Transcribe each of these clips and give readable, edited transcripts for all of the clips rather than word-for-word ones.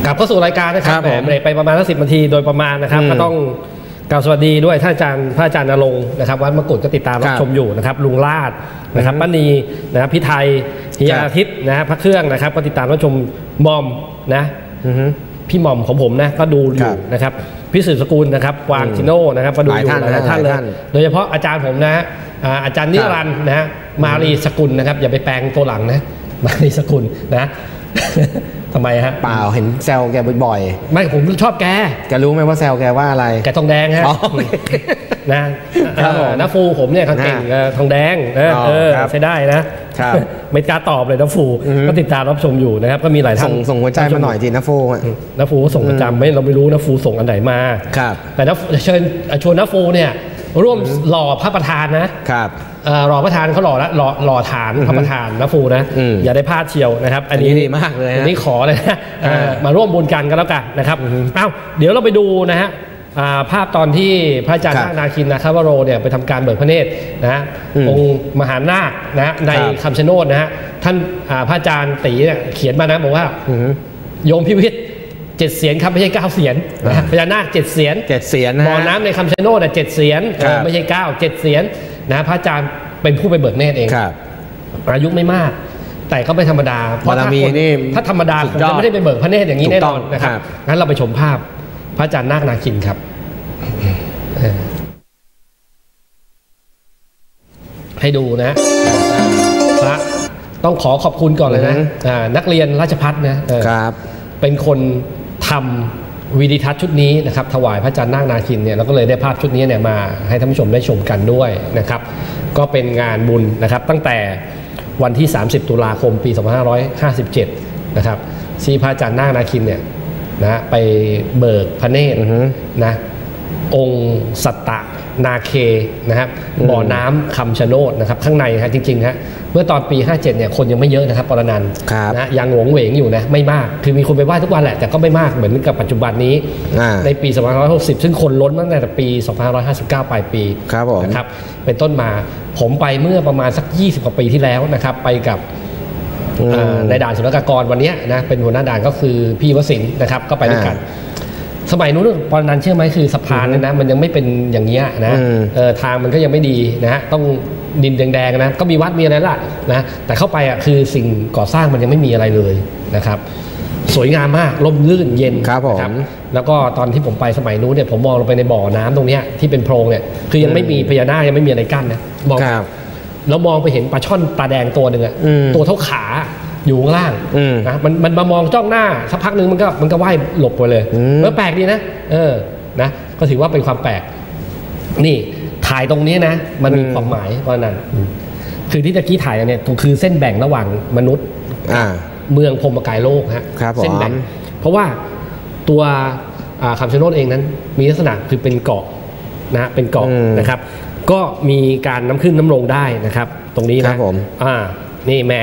กลับเข้าสู่รายการนะครับเบรกไปประมาณ10 นาทีโดยประมาณนะครับก็ต้องกล่าวสวัสดีด้วยท่านอาจารย์พระอาจารย์ณรงค์นะครับวัดมกุฏก็ติดตามรับชมอยู่นะครับลุงลาดนะครับป้านีนะครับพี่ไทยฮิยาอาทิตย์นะพระเครื่องนะครับก็ติดตามรับชมมอมนะพี่หม่อมของผมนะก็ดูอยู่นะครับพี่สืบสกุลนะครับกวางจิโน่นะครับก็ดูอยู่หลายท่านเลยโดยเฉพาะอาจารย์ผมนะอาจารย์นิรันดร์นะมารีสกุลนะครับอย่าไปแปลงตัวหลังนะมารีสกุลนะทำไมฮะเปล่าเห็นแซวแกบ่อยๆไม่ผมชอบแกรู้ไหมว่าแซวแกว่าอะไรแกทองแดงฮะนะน้าฟูผมเนี่ยเขาเก่งทองแดงใช้ได้นะไม่กล้าตอบเลยน้าฟูก็ติดตามรับชมอยู่นะครับก็มีหลายท่านส่งหัวใจมาหน่อยทีน้าฟูก็ส่งประจำเราไม่รู้น้าฟูส่งอันไหนมาแต่เชิญชวนน้าฟูเนี่ยร่วมหล่อพระประธานนะครับหล่อประธานเขาหล่อแล้วหล่อฐานพระประธานนะฟูนะอย่าได้พลาดเชียวนะครับอันนี้ดีมากเลยอันนี้ขอเลยนะมาร่วมบุญกันแล้วกันนะครับเดี๋ยวเราไปดูนะฮะภาพตอนที่พระอาจารย์นาคินนาคาวโรเนี่ยไปทำการเบิกพระเนตรนะองค์มหานาคนะในคำชะโนดนะฮะท่านพระอาจารย์ตีเนี่ยเขียนมานะบอกว่าโยมพิวิทย์7 เสียนครับไม่ใช่9 เสียนพญานาค7 เสียนบ่อน้ำในคำชะโนด7 เสียนไม่ใช่9 7 เสียนนะพระอาจารย์เป็นผู้ไปเบิกเนตรเองอายุไม่มากแต่ก็ไม่ธรรมดาเพราะถ้าธรรมดาคงจะไม่ได้ไปเบิกพระเนตรอย่างนี้แน่นอนนะครับงั้นเราไปชมภาพพระอาจารย์นาคนาคินครับให้ดูนะพระต้องขอบคุณก่อนเลยนะนักเรียนราชภัฏนะครับเป็นคนทำวิดีทัศน์ชุดนี้นะครับถวายพระอาจารย์นาคนาคินเนี่ยเราก็เลยได้ภาพชุดนี้เนี่ยมาให้ท่านผู้ชมได้ชมกันด้วยนะครับก็เป็นงานบุญนะครับตั้งแต่วันที่30 ตุลาคมปี 2557นะครับที่พระอาจารย์นาคนาคินเนี่ยนะไปเบิกพระเนตรนะองค์สัตตนาเคนะครับบ่อน้ำคำชะโนดนะครับข้างในครับจริงๆฮะเมื่อตอนปี57เนี่ยคนยังไม่เยอะนะครับปรนันท์นะยังหวงเหวงอยู่นะไม่มากคือมีคนไปไหว้ทุกวันแหละแต่ก็ไม่มากเหมือนกับปัจจุบันนี้ในปี2560ซึ่งคนล้นตั้งแต่ปี2559ปลายปีนะครับเป็นต้นมาผมไปเมื่อประมาณสัก20 กว่าปีที่แล้วนะครับไปกับในด่านศุลกากรวันนี้นะเป็นหัวหน้าด่านก็คือพี่วสินทร์นะครับก็ไปด้วยกันสมัยนู้นตอนนั้นเชื่อไหมคือสะพานเนี่ยนะมันยังไม่เป็นอย่างนี้นะทางมันก็ยังไม่ดีนะฮะต้องดินแดงๆนะก็มีวัดมีอะไรละนะแต่เข้าไปคือสิ่งก่อสร้างมันยังไม่มีอะไรเลยนะครับสวยงามมากร่มรื่นเย็นครับแล้วก็ตอนที่ผมไปสมัยนู้นเนี่ยผมมองลงไปในบ่อน้ำตรงนี้ที่เป็นโพรงเนี่ยคือยังไม่มีพญานาคยังไม่มีอะไรกั้นนะมองแล้วมองไปเห็นปลาช่อนตาแดงตัวหนึ่งอะตัวเท่าขาอยู่ข้างล่างนะมันมามองจ้องหน้าสักพักนึงมันก็ว่ายหลบไปเลยมันแปลกดีนะนะก็ถือว่าเป็นความแปลกนี่ถ่ายตรงนี้นะมันมีความหมายเพราะนั้นคือที่ตะกี้ถ่ายเนี่ยคือเส้นแบ่งระหว่างมนุษย์เมืองพรหมกายโลกฮะเส้นแบ่งเพราะว่าตัวคำชะโนดเองนั้นมีลักษณะคือเป็นเกาะนะเป็นเกาะนะครับก็มีการน้ำขึ้นน้ำลงได้นะครับตรงนี้นะนี่แหม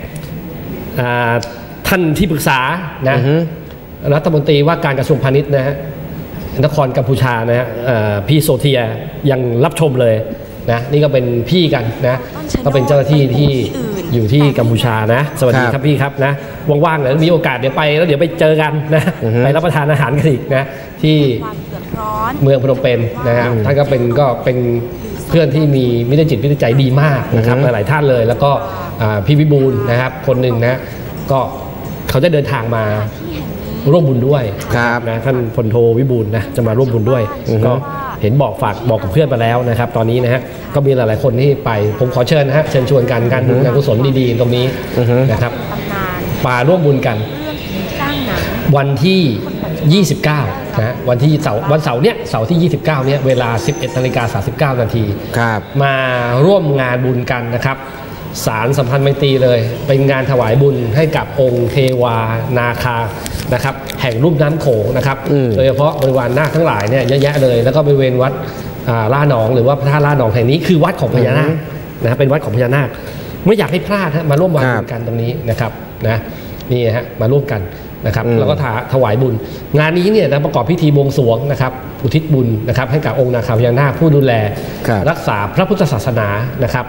ท่านที่ปรึกษานะรัฐมนตรีว่าการกระทรวงพาณิชย์นะฮะนครกัมพูชานะฮะพี่โซเทียยังรับชมเลยนะนี่ก็เป็นพี่กันนะก็เป็นเจ้าหน้าที่ที่อยู่ที่กัมพูชานะสวัสดีครับพี่ครับนะว่างๆเดี๋ยวมีโอกาสเดี๋ยวไปแล้วเดี๋ยวไปเจอกันนะไปรับประทานอาหารกันอีกนะที่เมืองพนมเปญนะครับท่านก็เป็นเพื่อนที่มีมิตรจิตมิตรใจดีมากนะครับหลายท่านเลยแล้วก็พี่วิบูลย์นะครับคนหนึ่งนะก็เขาจะเดินทางมาร่วมบุญด้วยนะท่านพลโทวิบูลย์นะจะมาร่วมบุญด้วยก็เห็นบอกกับเพื่อนไปแล้วนะครับตอนนี้นะฮะก็มีหลายๆคนที่ไปผมขอเชิญนะฮะเชิญชวนกันการบุญงานกุศลดีๆตรงนี้นะครับมาร่วมบุญกันวันที่29นะวันเสาร์เนี่ยเสาร์ที่29เนี่ยเวลา 11:39 นาทีมาร่วมงานบุญกันนะครับสารสัมพันธ์ไมตรีเลยเป็นงานถวายบุญให้กับองค์เทวานาคานะครับแห่งลุ่มน้ำโขงนะครับโดยเฉพาะบริวารนาคทั้งหลายเนี่ยเยอะแยะเลยแล้วก็บริเวณวัดล่าหนองหรือว่าพระธาตุล่าหนองแห่งนี้คือวัดของพญานาคนะเป็นวัดของพญานาคไม่อยากให้พลาดมาร่วมบุญกันตรงนี้นะครับนะนี่ฮะมาร่วมกันนะครับแล้วก็ถวายบุญงานนี้เนี่ยประกอบพิธีบวงสรวงนะครับอุทิศบุญนะครับให้กับองค์นาคาพญานาคผู้ดูแลรักษาพระพุทธศาสนานะครับ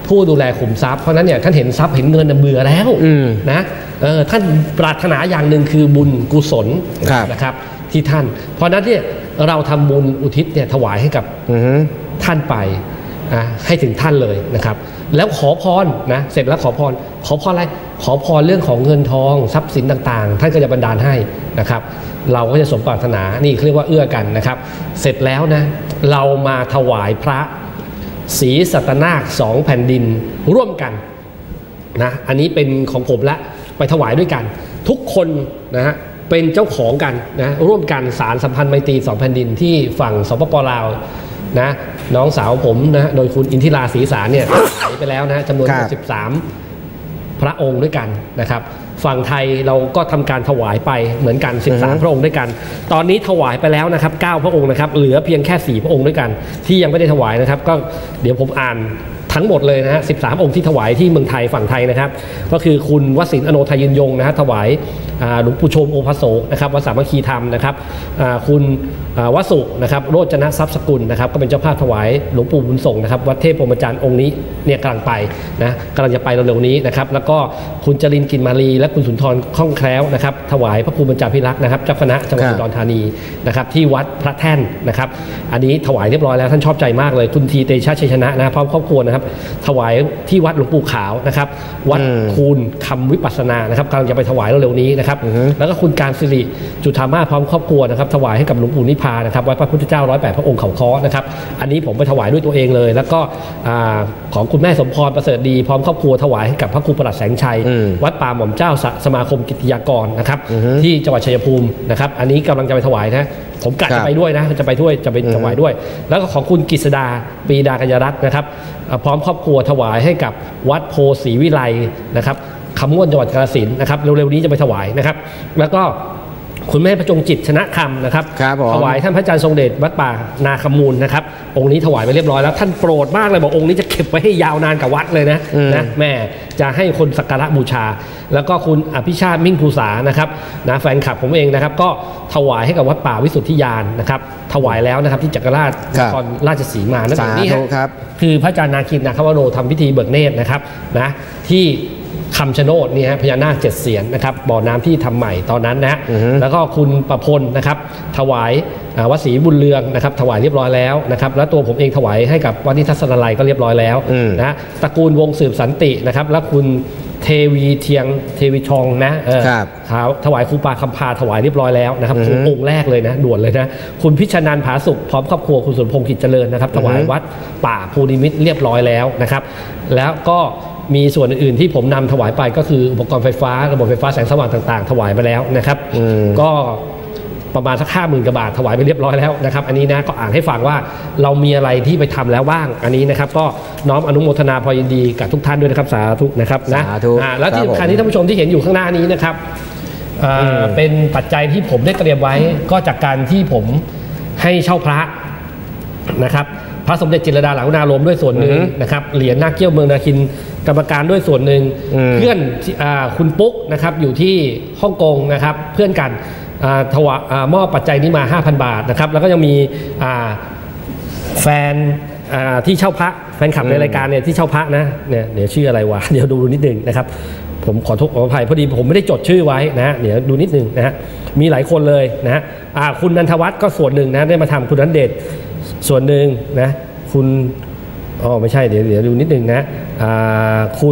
ผู้ดูแลขุมทรัพย์เพราะนั้นเนี่ยท่านเห็นทรัพย์เห็นเงินเบื่อแล้วนะท่านปรารถนาอย่างหนึ่งคือบุญกุศลนะครับที่ท่านเพราะนั้นเนี่ยเราทำบุญอุทิศเนี่ยถวายให้กับท่านไปให้ถึงท่านเลยนะครับแล้วขอพรนะเสร็จแล้วขอพรอะไรขอพรเรื่องของเงินทองทรัพย์สินต่างๆท่านก็จะบันดาลให้นะครับเราก็จะสมปรารถนานี่เรียกว่าเอื้อกันนะครับเสร็จแล้วนะเรามาถวายพระศรีสัตนาค2แผ่นดินร่วมกันนะอันนี้เป็นของผมละไปถวายด้วยกันทุกคนนะฮะเป็นเจ้าของกันนะร่วมกันสารสัมพันธ์ไมตรี2แผ่นดินที่ฝั่งสปป.ลาวนะน้องสาวผมนะโดยคุณอินทิราศรีสารเนี่ยถวายไปแล้วนะจำนวน13พระองค์ด้วยกันนะครับฝั่งไทยเราก็ทำการถวายไปเหมือนกัน13พระองค์ด้วยกันตอนนี้ถวายไปแล้วนะครับ9พระองค์นะครับเหลือเพียงแค่4พระองค์ด้วยกันที่ยังไม่ได้ถวายนะครับก็เดี๋ยวผมอ่านทั้งหมดเลยนะฮะ13องค์ที่ถวายที่เมืองไทยฝั่งไทยนะครับก็คือคุณวสินทร์อโนไทยยืนยงนะฮะถวายหลวงปู่ชมโอภโสนะครับวัดสามัคคีธรรมนะครับคุณวสุนะครับโรจนทรัพย์สกุลนะครับก็เป็นเจ้าภาพถวายหลวงปู่บุญส่งนะครับวัดเทพพรหมจารย์องค์นี้เนี่ยกำลังไปนะกำลังจะไปเร็วๆนี้นะครับแล้วก็คุณจรินทร์กลิ่นมาลีและคุณสุนทรคล่องแคล้วนะครับถวายพระครูบรรจาภิรักษ์นะครับเจ้าคณะจังหวัดอุดรธานีนะครับที่วัดพระแท่นนะครับอันนี้ถวายเรียบร้อยแล้วท่านชอบใจมากเลยคุณทีเตชะชัยชนะนะพร้อมครอบครัวนะครับถวายที่วัดหลวงปู่ขาวนะครับวัดคูณคำวิปัสสนานะครับกำลังจะไปถวายเร็วๆนี้นะครับแล้วก็คุณการศิริจุฑามาพร้อมครอบครัวนะครับถวายให้กับหลวงปู่นิพพานนะครับวัดพระพุทธเจ้า108พระองค์เขาค้อนะครับอันนี้ผมไปถวายด้วยตัวเองเลยแล้วก็ของคุณแม่สมพรประเสริฐดีพร้อมครอบครัวถวายให้กับพระครูประหลัดแสงชัยวัดป่าหม่อมเจ้าสมาคมกิตติยากรนะครับที่จังหวัดชัยภูมินะครับอันนี้กำลังจะไปถวายนะผมกะจะไปด้วยนะจะไปด้วยจะไปถวายด้วยแล้วก็ของคุณกฤษดาปรีดากัญญรัตน์นะครับพร้อมครอบครัวถวายให้กับวัดโพศรีวิไลนะครับคำม่วนจังหวัดกาฬสินธุ์นะครับเร็วๆนี้จะไปถวายนะครับแล้วก็คุณแม่ประจงจิตชนะคำนะครับถวายท่านพระอาจารย์ทรงเดชวัดป่านาคมูลนะครับองค์นี้ถวายไปเรียบร้อยแล้วท่านโปรดมากเลยบอกองค์นี้จะเก็บไว้ให้ยาวนานกับวัดเลยนะแม่จะให้คนสักการะบูชาแล้วก็คุณอภิชาติมิ่งภูษานะครับนะแฟนคลับผมเองนะครับก็ถวายให้กับวัดป่าวิสุทธิยานนะครับถวายแล้วนะครับที่จักรราชนครราชสีมานั่นเองนี่ครับคือพระอาจารย์นาคินนาคาวโรทำพิธีเบิกเนตรนะครับนะที่คำชะโนดนี่ฮะพญานาค7เสียนนะครับบ่อน้ำที่ทำใหม่ตอนนั้นนะแล้วก็คุณประพลนะครับถวายวัดศรีบุญเรืองนะครับถวายเรียบร้อยแล้วนะครับแล้วตัวผมเองถวายให้กับวัดนิทัศนาลัยก็เรียบร้อยแล้วนะตระกูลวงสืบสันตินะครับแล้วคุณเทวีเทียงเทวีทองนะถวายครูปาคำพาถวายเรียบร้อยแล้วนะครับองค์แรกเลยนะด่วนเลยนะคุณพิชนันท์ผาสุขพร้อมครอบครัวคุณสุนพงษ์กิจเจริญนะครับถวายวัดป่าภูนิมิตรเรียบร้อยแล้วนะครับแล้วก็มีส่วนอื่นๆที่ผมนำถวายไปก็คืออุปกรณ์ไฟฟ้าระบบไฟฟ้าแสงสว่างต่างๆถวายไปแล้วนะครับก็ประมาณสัก50,000 กว่าบาทถวายไปเรียบร้อยแล้วนะครับอันนี้นะก็อ่านให้ฟังว่าเรามีอะไรที่ไปทำแล้วบ้างอันนี้นะครับก็น้อมอนุโมทนาพอยินดีกับทุกท่านด้วยนะครับสาธุนะครับนะแล้วที่สำคัญที่ท่านผู้ชมที่เห็นอยู่ข้างหน้านี้นะครับเป็นปัจจัยที่ผมได้เตรียมไว้ก็จากการที่ผมให้เช่าพระนะครับพระสมเด็จจิตรลดาหลังนารมด้วยส่วนหนึ่งนะครับเหรียญนาคเกี้ยวเมืองนาคินกรรมการด้วยส่วนหนึ่งเพื่อนคุณปุ๊กนะครับอยู่ที่ฮ่องกงนะครับเพื่อนกันถวายมอบปัจจัยนี้มา 5,000 บาทนะครับแล้วก็ยังมีแฟนที่เช่าพระแฟนคลับในรายการเนี่ยที่เช่าพระนะเนี่ยเดี๋ยวชื่ออะไรวะเดี๋ยวดูนิดนึงนะครับผมขออภัยพอดีผมไม่ได้จดชื่อไว้นะเดี๋ยวดูนิดนึงนะฮะมีหลายคนเลยนะฮะคุณนันทวัฒน์ก็ส่วนหนึ่งนะได้มาทำคุณนันเดชส่วนหนึ่งนะคุณไม่ใช่เดี๋ยวดูนิดนึงนะคุณ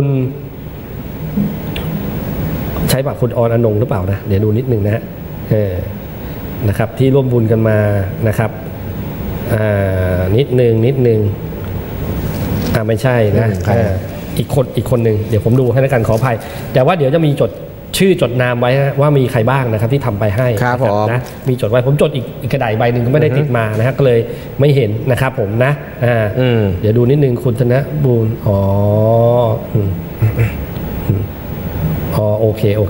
ใช้ปากคุณออนอนงหรือเปล่านะเดี๋ยวดูนิดนึงนะฮะนะครับที่ร่วมบุญกันมานะครับนิดนึงไม่ใช่นะอีกคนหนึ่งเดี๋ยวผมดูให้แล้วกันขออภัยแต่ว่าเดี๋ยวจะมีจดชื่อจดนามไว้ว่ามีใครบ้างนะครับที่ทำไปให้นะมีจดไว้ผมจดอีกกระดาษใบหนึ่งก็ไม่ได้ติดมานะฮะก็เลยไม่เห็นนะครับผมนะเดี๋ยวดูนิดนึงคุณธนบูรณ์โอเคเขา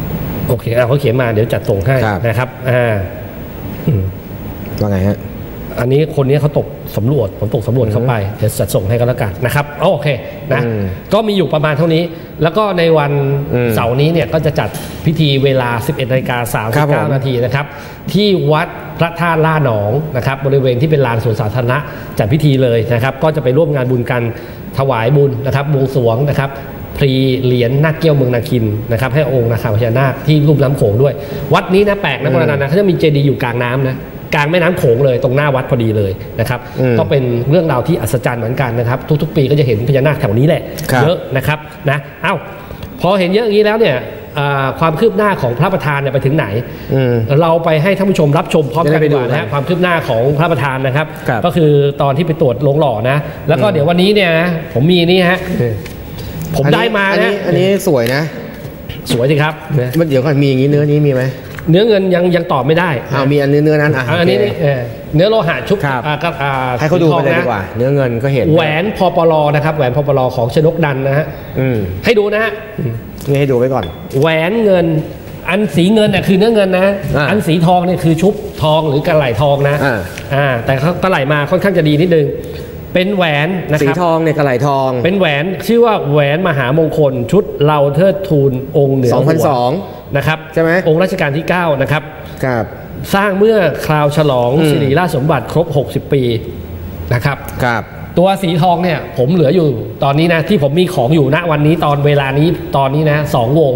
เขียนมาเดี๋ยวจัดส่งให้นะครับว่าไงฮะอันนี้คนนี้เขาตกสำรวจผมตกสำรวจเข้าไปเดี๋ยวจัดส่งให้ก็แล้วกันนะครับโอเคนะก็มีอยู่ประมาณเท่านี้แล้วก็ในวันเสาร์นี้เนี่ยก็จะจัดพิธีเวลา 11:39 นาทีนะครับที่วัดพระธาตุล่าหนองนะครับบริเวณที่เป็นลานสวนสาธารณะจัดพิธีเลยนะครับก็จะไปร่วมงานบุญกันถวายบุญนะครับบวงสรวงนะครับพรีเหรียญนาคเกี้ยวเมืองนาคินนะครับให้องค์นาคาพญานาคที่ลุ่มน้ำโขงด้วยวัดนี้นะแปลกนะโบราณนะเขาจะมีเจดีย์อยู่กลางน้ำนะกลางแม่น้ำโขงเลยตรงหน้าวัดพอดีเลยนะครับก็เป็นเรื่องราวที่อัศจรรย์เหมือนกันนะครับทุกๆปีก็จะเห็นพญานาคแถวนี้แหละเยอะนะครับนะเอ้าพอเห็นเยอะอย่างนี้แล้วเนี่ยความคืบหน้าของพระประธานเนี่ยไปถึงไหนเราไปให้ท่านผู้ชมรับชมพร้อมกันดีกว่านะฮะความคืบหน้าของพระประธานนะครับก็คือตอนที่ไปตรวจโรงหล่อนะแล้วก็เดี๋ยววันนี้เนี่ยนะผมมีนี่ฮะผมได้มานะอันนี้สวยนะสวยจริงครับมันเดี๋ยวก่อนมีอย่างนี้เนื้อนี้มีไหมเนื้อเงินยังตอบไม่ได้มีอันเนื้อนั้นอันนี้เนื้อโลหะชุบให้เขาดูไปเลยดีกว่าเนื้อเงินก็เห็นแหวนพปลนะครับแหวนพปลของชนกดันนะฮะให้ดูนะฮะนี่ให้ดูไว้ก่อนแหวนเงินอันสีเงินเนี่ยคือเนื้อเงินนะอันสีทองเนี่ยคือชุบทองหรือกระไหล่ทองนะแต่เขากระไหล่มาค่อนข้างจะดีนิดนึงเป็นแหวนนะครับสีทองเนี่ยกระไหล่ทองเป็นแหวนชื่อว่าแหวนมหามงคลชุดเราเทิดทูลองค์เหนือหัวนะครับใช่ไหมองค์รัชกาลที่9นะครับครับสร้างเมื่อคราวฉลองสิริราชสมบัติครบ60ปีนะครับครับตัวสีทองเนี่ยผมเหลืออยู่ตอนนี้นะที่ผมมีของอยู่ณวันนี้ตอนเวลานี้ตอนนี้นะ2 วง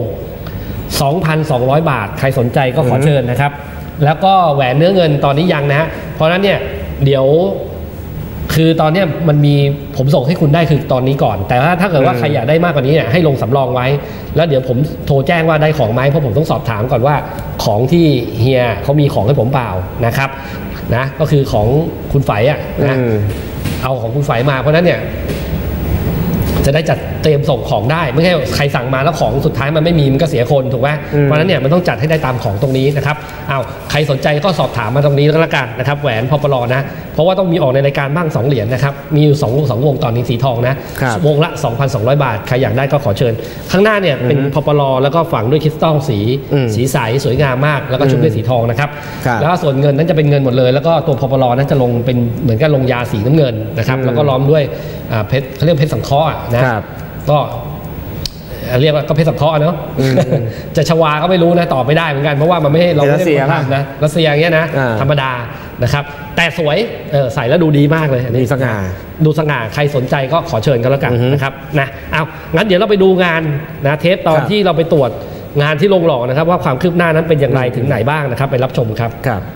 2,200 บาทใครสนใจก็ขอเชิญนะครับแล้วก็แหวนเนื้อเงินตอนนี้ยังนะฮะเพราะนั้นเนี่ยเดี๋ยวคือตอนนี้มันมีผมส่งให้คุณได้คือตอนนี้ก่อนแต่ถ้าเกิดว่าใครอยากได้มากกว่านี้เนี่ยให้ลงสำรองไว้แล้วเดี๋ยวผมโทรแจ้งว่าได้ของไหมเพราะผมต้องสอบถามก่อนว่าของที่เฮียเขามีของให้ผมเปล่านะครับนะก็คือของคุณไฝอ่ะนะเอาของคุณไฝมาเพราะนั้นเนี่ยจะได้จัดเตรียมส่งของได้ไม่ใช่ใครสั่งมาแล้วของสุดท้ายมันไม่มีมันก็เสียคนถูกไหมเพราะนั้นเนี่ยมันต้องจัดให้ได้ตามของตรงนี้นะครับเอาใครสนใจก็สอบถามมาตรงนี้แล้วกันนะครับแหวนพปลนะเพราะว่าต้องมีออกในรายการบ้าง2 เหรียญนะครับมีอยู่2 วงตอนนี้สีทองนะวงละ 2,200 บาทใครอยากได้ก็ขอเชิญข้างหน้าเนี่ยเป็นพปลแล้วก็ฝังด้วยคริสตัลสีใสสวยงามมากแล้วก็ชุบด้วยสีทองนะครับแล้วส่วนเงินนั้นจะเป็นเงินหมดเลยแล้วก็ตัวพปลนั้นจะลงเป็นเหมือนกับลงยาสีน้ำเงินนะครับแล้วก็ล้อมด้วยเพชรเขาเรียกเพชรสังเคราะห์นะก็เรียกว่าก็เพชรสังเคราะห์เนาะจะชวาก็ไม่รู้นะตอบไม่ได้เหมือนกันเพราะว่ามันไม่เราไม่ได้ทำนะรัสเซียอย่างเงี้ยนะธรรมดานะครับแต่สวยใส่แล้วดูดีมากเลยอันนี้สง่าดูสง่าใครสนใจก็ขอเชิญกันแล้วกันนะครับนะเอางั้นเดี๋ยวเราไปดูงานนะเทปตอนที่เราไปตรวจงานที่โรงหล่อนะครับว่าความคืบหน้านั้นเป็นอย่างไรถึงไหนบ้างนะครับไปรับชมครับ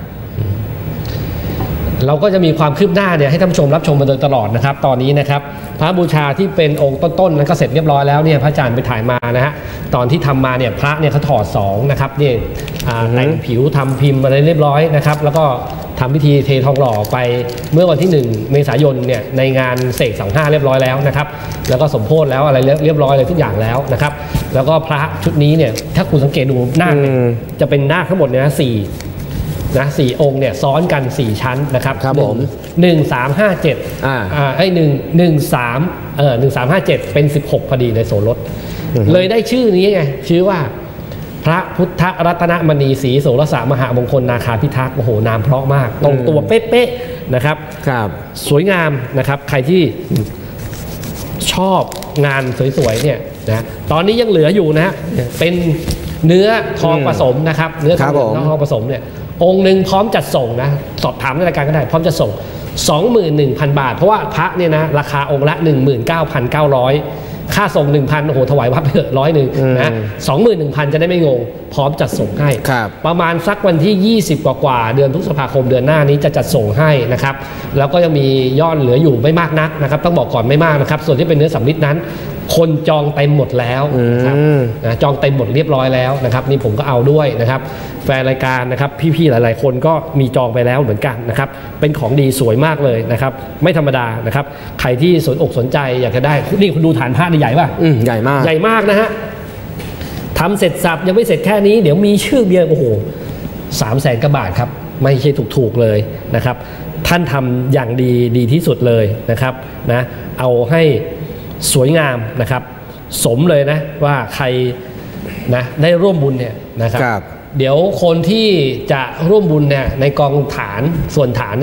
เราก็จะมีความคืบหน้าเนี่ยให้ท่านผู้ชมรับชมมาโดยตลอดนะครับตอนนี้นะครับพระบูชาที่เป็นองค์ต้นๆนั้นก็เสร็จเรียบร้อยแล้วเนี่ยพระอาจารย์ไปถ่ายมานะฮะตอนที่ทำมาเนี่ยพระเนี่ยเขาถอด2นะครับนี่แต่งผิวทำพิมพ์อะไรเรียบร้อยนะครับแล้วก็ทำพิธีเททองหล่อไปเมื่อวันที่1 เมษายนเนี่ยในงานเสก25เรียบร้อยแล้วนะครับแล้วก็สมโภชแล้วอะไรเรียบร้อยเลยทุกอย่างแล้วนะครับแล้วก็พระชุดนี้เนี่ยถ้าคุณสังเกตดูหน้าจะเป็นหน้าทั้งหมดเนี่ยนะ4 องค์เนี่ยซ้อนกัน4 ชั้นนะครับครับผม 13571357เป็น16พอดีในโสรถเลยได้ชื่อนี้ไงชื่อว่าพระพุทธรัตนมณีศรีโสรสามหามงคลนาคาพิทักษ์โอ้โหนามเพราะมากตรงตัวเป๊ะๆนะครับสวยงามนะครับใครที่ชอบงานสวยๆเนี่ยนะตอนนี้ยังเหลืออยู่นะฮะเป็นเนื้อทองผสมนะครับเนื้อทองผสมเนี่ยองค์หนึ่งพร้อมจัดส่งนะสอบถามในรายการก็ได้พร้อมจะส่ง 21,000 บาทเพราะว่าพระเนี่ยนะราคาองค์ละ 19,900 ค่าส่ง 1,000 โอ้โหถวายวัดไปเถอะ100นะ 21,000 จะได้ไม่งงพร้อมจัดส่งให้ประมาณสักวันที่20กว่าเดือนพฤษภาคมเดือนหน้านี้จะจัดส่งให้นะครับแล้วก็ยังมียอดเหลืออยู่ไม่มากนักนะครับต้องบอกก่อนไม่มากนะครับส่วนที่เป็นเนื้อสำริดนั้นคนจองเต็มหมดแล้วนะครับจองเต็มหมดเรียบร้อยแล้วนะครับนี่ผมก็เอาด้วยนะครับแฟนรายการนะครับพี่ๆหลายๆคนก็มีจองไปแล้วเหมือนกันนะครับเป็นของดีสวยมากเลยนะครับไม่ธรรมดานะครับใครที่สนอกสนใจอยากจะได้นี่คุณดูฐานผ้าใหญ่ป่ะใหญ่มากนะฮะทำเสร็จสับยังไม่เสร็จแค่นี้เดี๋ยวมีชื่อเบียร์โอ้โห300,000 กว่าบาทครับไม่ใช่ถูกๆเลยนะครับท่านทำอย่างดีที่สุดเลยนะครับนะเอาให้สวยงามนะครับสมเลยนะว่าใครนะได้ร่วมบุญเนี่ยนะครับเดี๋ยวคนที่จะร่วมบุญเนี่ยในกองฐานส่วนฐานเนี่ย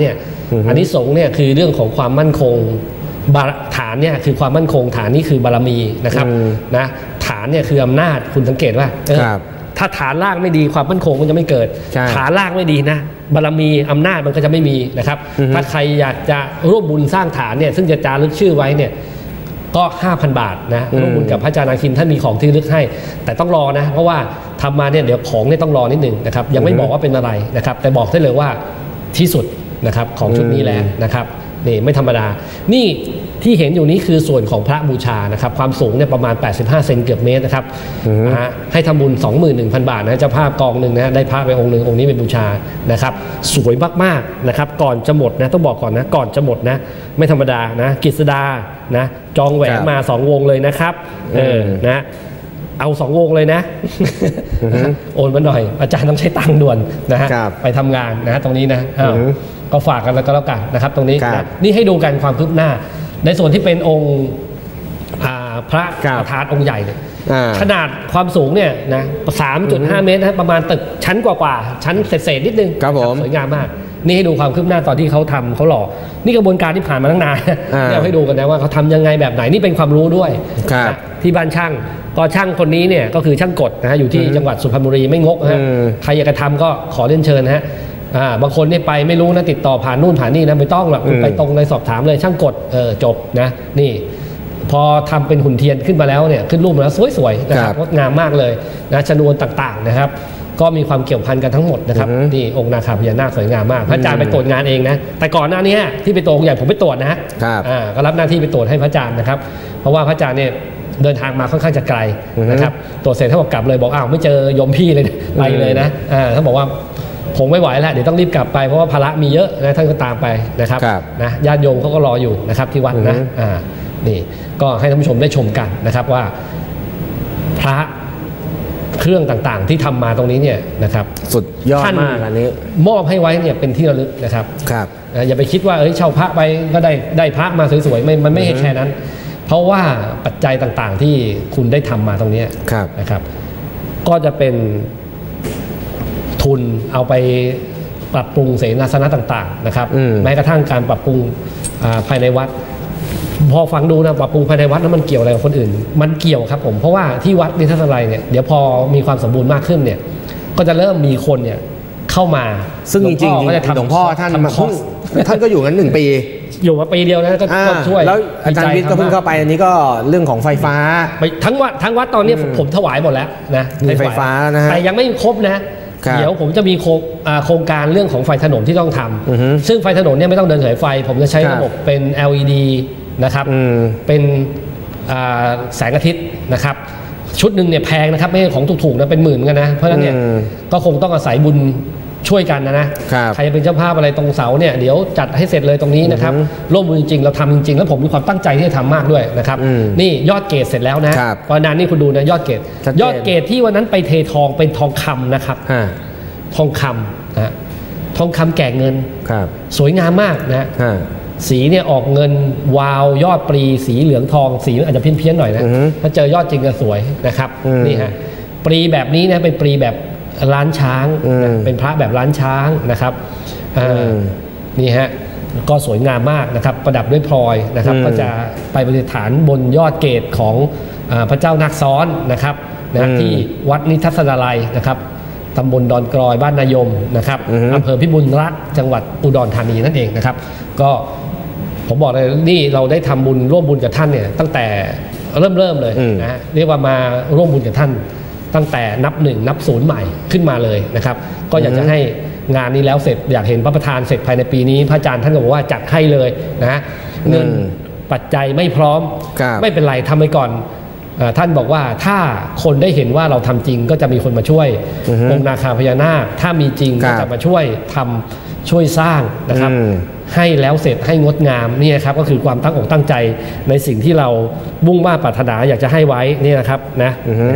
อานิสงส์เนี่ยคือเรื่องของความมั่นคงฐานเนี่ยคือความมั่นคงฐานนี่คือบารมีนะครับนะฐานเนี่ยคืออำนาจคุณสังเกตว่าถ้าฐานล่างไม่ดีความมั่นคงมันจะไม่เกิดฐานล่างไม่ดีนะบารมีอำนาจมันก็จะไม่มีนะครับถ้าใครอยากจะร่วมบุญสร้างฐานเนี่ยซึ่งจะจารึกชื่อไว้เนี่ยก็ 5,000 บาทนะร่วมบุญกับพระอาจารย์อาคินท่านมีของที่ลึกให้แต่ต้องรอนะเพราะว่าทำมาเนี่ยเดี๋ยวของเนี่ยต้องรอนิดหนึ่งนะครับยังไม่บอกว่าเป็นอะไรนะครับแต่บอกได้เลยว่าที่สุดนะครับของชุดนี้แล้วนะครับนี่ไม่ธรรมดานี่ที่เห็นอยู่นี้คือส่วนของพระบูชานะครับความสูงเนี่ยประมาณ85เซนเกือบเมตรนะครับให้ทำบุญ 21,000 บาทนะเจ้าภาพกองหนึ่งนะได้พระไปองค์หนึ่งองค์นี้เป็นบูชานะครับสวยมากๆนะครับก่อนจะหมดนะต้องบอกก่อนนะก่อนจะหมดนะไม่ธรรมดานะกฤษดานะจองแหวนมา2 วงเลยนะครับนะเอา2 วงเลยนะโอนมาหน่อยอาจารย์ต้องใช้ตังค์ด่วนนะฮะไปทำงานนะตรงนี้นะก็ฝากกันแล้วก็แล้วกันนะครับตรงนี้นะนี่ให้ดูกันความคืบหน้าในส่วนที่เป็นองค์พระประธานองค์ใหญ่เนี่ยขนาดความสูงเนี่ยนะ 3.5 เมตรนะประมาณตึกชั้นกว่าชั้นเศษนิดนึงสวยงามมากนี่ให้ดูความคืบหน้าตอนที่เขาทำเขาหล่อนี่กระบวนการที่ผ่านมาตั้งนานเราให้ดูกันนะว่าเขาทำยังไงแบบไหนนี่เป็นความรู้ด้วยที่บ้านช่างก็ช่างคนนี้เนี่ยก็คือช่างกฎนะฮะอยู่ที่จังหวัดสุพรรณบุรีไม่งกนะฮะใครอยากจะทำก็ขอเรียนเชิญนะฮะบางคนเนี่ยไปไม่รู้นะติดต่อผ่านนู่นผ่านนี่นะไม่ต้องหรอกไปตรงเลยสอบถามเลยช่างกฎจบนะนี่พอทำเป็นหุ่นเทียนขึ้นมาแล้วเนี่ยขึ้นรูปมาแล้วสวยๆนะครับงดงามมากเลยนะชนวนต่างๆนะครับก็มีความเกี่ยวพันกันทั้งหมดนะครับนี่องค์นาคาพญานาคสวยงามมากพระอาจารย์ไปตรวจงานเองนะแต่ก่อนหน้านี้ที่ไปตรวจใหญ่ผมไปตรวจนะฮะก็รับหน้าที่ไปตรวจให้พระอาจารย์นะครับเพราะว่าพระอาจารย์เนี่ยเดินทางมาค่อนข้างจะไกลนะครับตรวจเสร็จท่านบอกกลับเลยบอกอ้าวไม่เจอโยมพี่เลยไปเลยนะท่านบอกว่าผมไม่ไหวแล้วเดี๋ยวต้องรีบกลับไปเพราะว่าภาระมีเยอะนะท่านก็ตามไปนะครับนะญาติโยมเขาก็รออยู่นะครับที่วัดนะนี่ก็ให้ท่านผู้ชมได้ชมกันนะครับว่าพระเครื่องต่างๆที่ทำมาตรงนี้เนี่ยนะครับสุดยอดมากอันนี้มอบให้ไว้เนี่ยเป็นที่ระลึกนะครับอย่าไปคิดว่าเช่าพระไปก็ได้พระมาสวยๆมันไม่ใช่แค่นั้นเพราะว่าปัจจัยต่างๆที่คุณได้ทำมาตรงนี้นะครับก็จะเป็นทุนเอาไปปรับปรุงเสนาสนะต่างๆนะครับแม้กระทั่งการปรับปรุงภายในวัดพอฟังดูนะปรับปรุงภายในวัดนั้นมันเกี่ยวอะไรกับคนอื่นมันเกี่ยวครับผมเพราะว่าที่วัดนิทัศน์อะไรเนี่ยเดี๋ยวพอมีความสมบูรณ์มากขึ้นเนี่ยก็จะเริ่มมีคนเนี่ยเข้ามาซึ่งจริงๆหลวงพ่อท่านก็อยู่งั้น1 ปีอยู่มาปีเดียวนะก็ช่วยแล้วอาจารย์วิทย์ก็เพิ่งเข้าไปอันนี้ก็เรื่องของไฟฟ้าไปทั้งวัดตอนนี้ผมถวายหมดแล้วนะไฟฟ้านะฮะแต่ยังไม่ครบนะเดี๋ยวผมจะมีโครงการเรื่องของไฟถนนที่ต้องทำซึ่งไฟถนนเนี่ยไม่ต้องเดินสายไฟผมจะใช้ระบบเป็น LED นะครับเป็นแสงอาทิตย์นะครับชุดหนึ่งเนี่ยแพงนะครับไม่ใช่ของถูกๆนะเป็นหมื่นกันนะเพราะฉะนั้นเนี่ยก็คงต้องอาศัยบุญช่วยกันนะใครจะเป็นเจ้าภาพอะไรตรงเสาเนี่ยเดี๋ยวจัดให้เสร็จเลยตรงนี้นะครับร่วมมือจริงๆเราทำจริงๆแล้วผมมีความตั้งใจที่จะทำมากด้วยนะครับนี่ยอดเกรดเสร็จแล้วนะเพราะนั้นนี่คุณดูนะยอดเกรดที่วันนั้นไปเททองเป็นทองคำนะครับทองคำนะทองคำแก่เงินสวยงามมากนะสีเนี่ยออกเงินวาวยอดปรีสีเหลืองทองสีอาจจะเพี้ยนๆหน่อยนะถ้าเจอยอดจริงจะสวยนะครับนี่ฮะปรีแบบนี้นะเป็นปรีแบบร้านช้างเป็นพระแบบร้านช้างนะครับนี่ฮะก็สวยงามมากนะครับประดับด้วยพลอยนะครับก็จะไปประดิษฐานบนยอดเกศของพระเจ้านาคซ้อนนะครับที่วัดนิทัศนาลัยนะครับตำบลดอนกรอยบ้านนายมนะครับอำเภอพิบูลรักษ์จังหวัดอุดรธานีนั่นเองนะครับก็ผมบอกเลยนี่เราได้ทำบุญร่วมบุญกับท่านเนี่ยตั้งแต่เริ่มเลยนะเรียกว่ามาร่วมบุญกับท่านตั้งแต่นับ1นับ0ใหม่ขึ้นมาเลยนะครับก็อยากจะให้งานนี้แล้วเสร็จอยากเห็นพระประธานเสร็จภายในปีนี้พระอาจารย์ท่านก็บอกว่าจัดให้เลยนะเงินปัจจัยไม่พร้อมไม่เป็นไรทำไปก่อนท่านบอกว่าถ้าคนได้เห็นว่าเราทำจริงก็จะมีคนมาช่วยองค์นาคาพญานาคถ้ามีจริงก็จะมาช่วยทำช่วยสร้างนะครับให้แล้วเสร็จให้งดงามนี่ครับก็คือความตั้งอกตั้งใจในสิ่งที่เรามุ่งมั่นปรารถนาอยากจะให้ไว้นี่นะครับนะ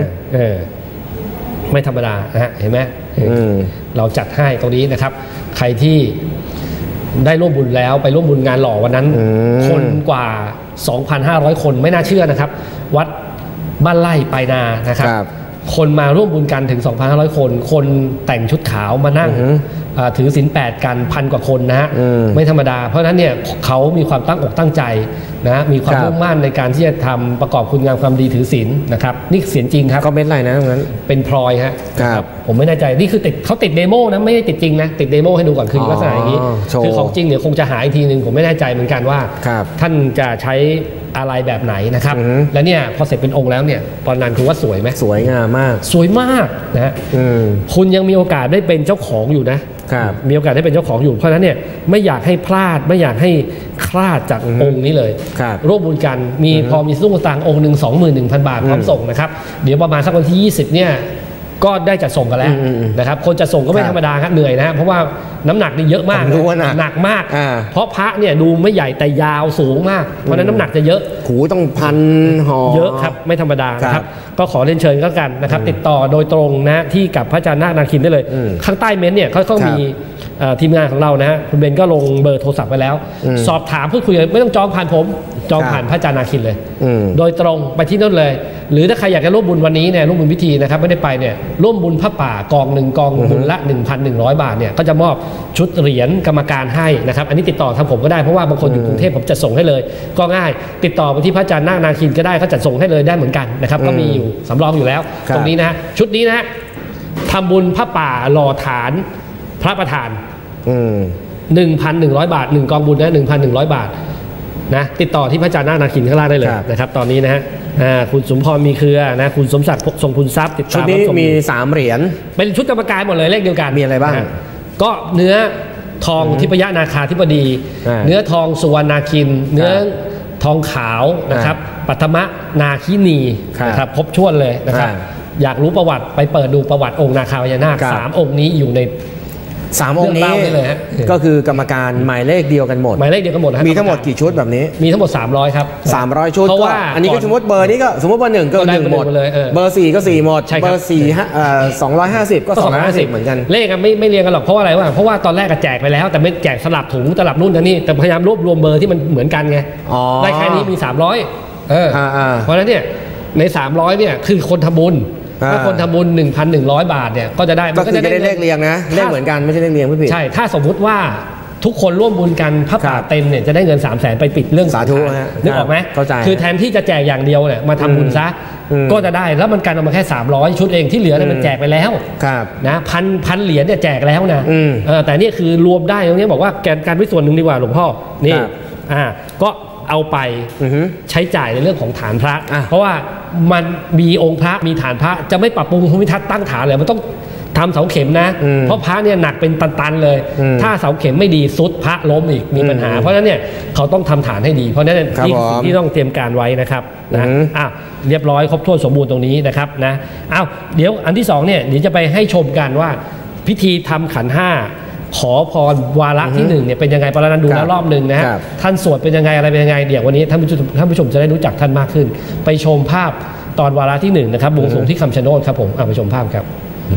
ไม่ธรรมดานะฮะเห็นไหมเราจัดให้ตรงนี้นะครับใครที่ได้ร่วมบุญแล้วไปร่วมบุญงานหล่อวันนั้นคนกว่า 2,500 คนไม่น่าเชื่อนะครับวัดบ้านไร่ปลายนานะครับคนมาร่วมบุญกันถึง 2,500 คนคนแต่งชุดขาวมานั่งถือศีล8กัน1,000 กว่าคนนะฮะไม่ธรรมดาเพราะฉะนั้นเนี่ยเขามีความตั้งอกตั้งใจนะมีความมุ่งมั่นในการที่จะทำประกอบคุณงามความดีถือศีลนะครับนี่เสียงจริงครับก็เม็ดอะไรนะตรงนั้นเป็นพลอยฮะครับผมไม่แน่ใจนี่คือเขาติดเดโมนะไม่ได้ติดจริงนะติดเดโมให้ดูก่อนคือลักษณะอย่างนี้คือของจริงเดี๋ยวคงจะหาอีกทีนึงผมไม่แน่ใจเหมือนกันว่าท่านจะใช้อะไรแบบไหนนะครับและเนี่ยพอเสร็จเป็นองค์แล้วเนี่ยตอนนั้นคือว่าสวยไหมสวยงามมากสวยมากนะคุณยังมีโอกาสได้เป็นเจ้าของอยู่นะมีโอกาสได้เป็นเจ้าของอยู่เพราะฉะนั้นเนี่ยไม่อยากให้พลาดไม่อยากให้คลาดจากองค์นี้เลยร่วมบุญกันมีพอมีซุ้มต่างองค์หนึ่ง 21,000 บาทพร้อมส่งนะครับเดี๋ยวประมาณสักวันที่20เนี่ยก็ได้จัดส่งกันแล้วนะครับคนจะส่งก็ไม่ธรรมดาครับเหนื่อยนะเพราะว่าน้ำหนักนี่เยอะมากหนักมากเพราะพระเนี่ยดูไม่ใหญ่แต่ยาวสูงมากเพราะนั้นน้ำหนักจะเยอะหูต้องพันห่อเยอะครับไม่ธรรมดาครับก็ขอเรียนเชิญก็กันนะครับติดต่อโดยตรงนะที่กับพระอาจารย์นาคินได้เลยข้างใต้เม้นต์เนี่ยเขาก็มีทีมงานของเรานะฮะคุณเบนก็ลงเบอร์โทรศัพท์ไปแล้วสอบถามพูดคุยไม่ต้องจองผ่านผมจองผ่านพระอาจารย์นาคินเลยโดยตรงไปที่นั่นเลยหรือถ้าใครอยากจะร่วมบุญวันนี้เนี่ยร่วมบุญพิธีนะครับไม่ได้ไปเนี่ยร่วมบุญพระป่ากองหนึ่งกองบุญละ 1,100 บาทเนี่ยก็จะมอบชุดเหรียญกรรมการให้นะครับอันนี้ติดต่อทางผมก็ได้เพราะว่าบางคนอยู่กรุงเทพผมจะส่งให้เลยก็ง่ายติดต่อไปที่พระอาจารย์นาคินก็ได้เขาจัดส่งให้เลยได้เหมือนกันนะครับก็มีอยู่สำรองอยู่แล้วตรงนี้นะชุดนี้นะทำบุญพระป่าหล่อฐานพระประธาน1,100 บาท1กองบุญนะ 1,100 บาทนะติดต่อที่พระอาจารย์นาคินข้างล่างได้เลยนะครับตอนนี้นะฮะคุณสมพรมีเครือนะคุณสมศักดิ์ทรงคุณทรัพย์ติดตามชุดนี้มี3เหรียญเป็นชุดกรรมการหมดเลยเลขเดียวกันมีอะไรบ้างก็เนื้อทองทิพยนาคาธิบดีเนื้อทองสุวรรณาคินเนื้อทองขาวนะครับปัทมนาคินีนะครับครบถ้วนเลยนะครับอยากรู้ประวัติไปเปิดดูประวัติองค์นาคาพญานาค3องค์นี้อยู่ใน 3องค์นี้ก็คือกรรมการหมายเลขเดียวกันหมดหมายเลขเดียวกันหมดมีทั้งหมดกี่ชุดแบบนี้มีทั้งหมด300ครับ 300ชุดเพราะว่าอันนี้ก็สมมติเบอร์นี้ก็สมมติเบอร์1ก็1หมดเบอร์4ก็4หมดเบอร์4 250ก็250เหมือนกันเลขไม่เรียงกันหรอกเพราะอะไรวะเพราะว่าตอนแรกก็แจกไปแล้วแต่ไม่แจกสลับถุงสลับนู่นนี่แต่พยายามรวบรวมเบอร์ที่มันเหมือนกันไงได้แค่นี้มี300เพราะฉะนั้นเนี่ยใน300เนี่ยคือคนทำบุญถ้าคนทำบุญ 1,100 บาทเนี่ยก็จะได้ก็จะได้เลขเรียงนะเลขเหมือนกันไม่ใช่เลขเรียงไม่ผิดใช่ถ้าสมมุติว่าทุกคนร่วมบุญกันพระป่าเต็มเนี่ยจะได้เงิน 300,000 ไปปิดเรื่องสาธุนึกออกไหมคือแทนที่จะแจกอย่างเดียวเนี่ยมาทำบุญซะก็จะได้แล้วมันกันเอามาแค่300ชุดเองที่เหลือเนี่ยมันแจกไปแล้วนะพันเหรียญเนี่ยแจกแล้วนะแต่นี่คือรวมได้ตรงนี้บอกว่าการไปส่วนหนึ่งดีกว่าหลวงพ่อนี่ก็เอาไปใช้จ่ายในเรื่องของฐานพระเพราะว่ามันมีองค์พระมีฐานพระจะไม่ปรับปรุงภูมิทัศน์ตั้งฐานเลยมันต้องทำเสาเข็มนะเพราะพระเนี่ยหนักเป็นตันๆเลยถ้าเสาเข็มไม่ดีซุดพระล้มอีกมีปัญหาเพราะฉะนั้นเนี่ยเขาต้องทำฐานให้ดีเพราะฉะนั้นนี่สิ่งที่ต้องเตรียมการไว้นะครับนะเรียบร้อยครบถ้วนสมบูรณ์ตรงนี้นะครับนะเดี๋ยวอันที่2เนี่ยเดี๋ยวจะไปให้ชมกันว่าพิธีทำขันธ์5ขอพรวาระที่1เนี่ยเป็นยังไงปรนันดูแล้วรอบหนึ่งนะฮะท่านสวดเป็นยังไงอะไรเป็นยังไงเดี๋ยววันนี้ท่านผู้ชมจะได้รู้จักท่านมากขึ้นไปชมภาพตอนวาระที่1นะครับบวงสรวงที่คำชะโนดครับผมไปชมภาพครับ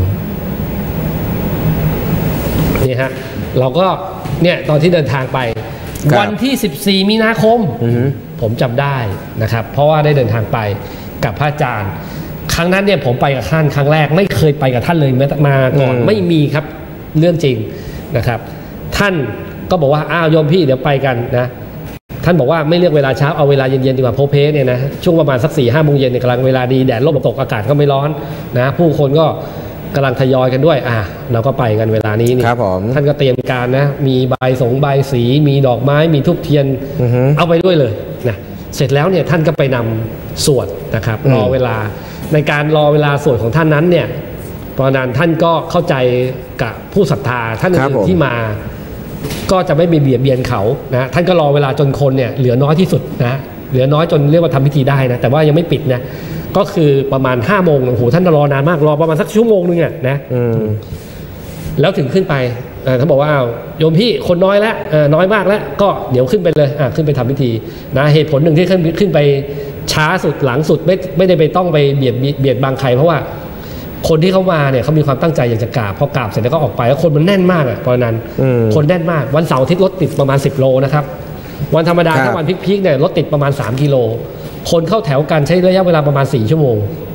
นี่ฮะเราก็เนี่ยตอนที่เดินทางไปวันที่14มีนาคมผมจำได้นะครับเพราะว่าได้เดินทางไปกับพระอาจารย์ครั้งนั้นเนี่ยผมไปกับท่านครั้งแรกไม่เคยไปกับท่านเลยมาก่อนไม่มีครับเรื่องจริงนะครับท่านก็บอกว่าโยมพี่เดี๋ยวไปกันนะท่านบอกว่าไม่เลือกเวลาเช้าเอาเวลาเย็นๆดีกว่าโพเพเนี่ยนะช่วงประมาณสัก 4-5 โมงเย็นเนี่ยกำลังเวลาดีแดดร่มตกอากาศก็ไม่ร้อนนะผู้คนก็กำลังทยอยกันด้วยเราก็ไปกันเวลานี้นี่ท่านก็เตรียมการนะมีใบสีมีดอกไม้มีธูปเทียนเอาไปด้วยเลยนะเสร็จแล้วเนี่ยท่านก็ไปนำสวดนะครับรอเวลาในการรอเวลาสวดของท่านนั้นเนี่ยเพราะนั้นท่านก็เข้าใจกับผู้ศรัทธาท่านอื่นที่มาก็จะไม่เบียดเบียนเขานะท่านก็รอเวลาจนคนเนี่ยเหลือน้อยที่สุดนะเหลือน้อยจนเรียกว่าทำพิธีได้นะแต่ว่ายังไม่ปิดนะก็คือประมาณ5 โมงโอ้โหท่านรอนานมากรอประมาณสักชั่วโมงนึงนะแล้วถึงขึ้นไปท่านบอกว่าโยมพี่คนน้อยแล้วน้อยมากแล้วก็เดี๋ยวขึ้นไปเลยขึ้นไปทำพิธีนะเหตุผลหนึ่งที่ขึ้นไปช้าสุดหลังสุดไม่ได้ไปต้องไปเบียดบังใครเพราะว่าคนที่เขามาเนี่ยเขามีความตั้งใจอยากจะกราบพอกราบเสร็จแล้วก็ออกไปแล้วคนมันแน่นมากเพราะนั้นคนแน่นมากวันเสาร์อาทิตย์รถติดประมาณ10 โลนะครับวันธรรมดาถ้าวันพีคๆเนี่ยรถติดประมาณ3 กิโลคนเข้าแถวกันใช้ระยะเวลาประมาณ4 ชั่วโมง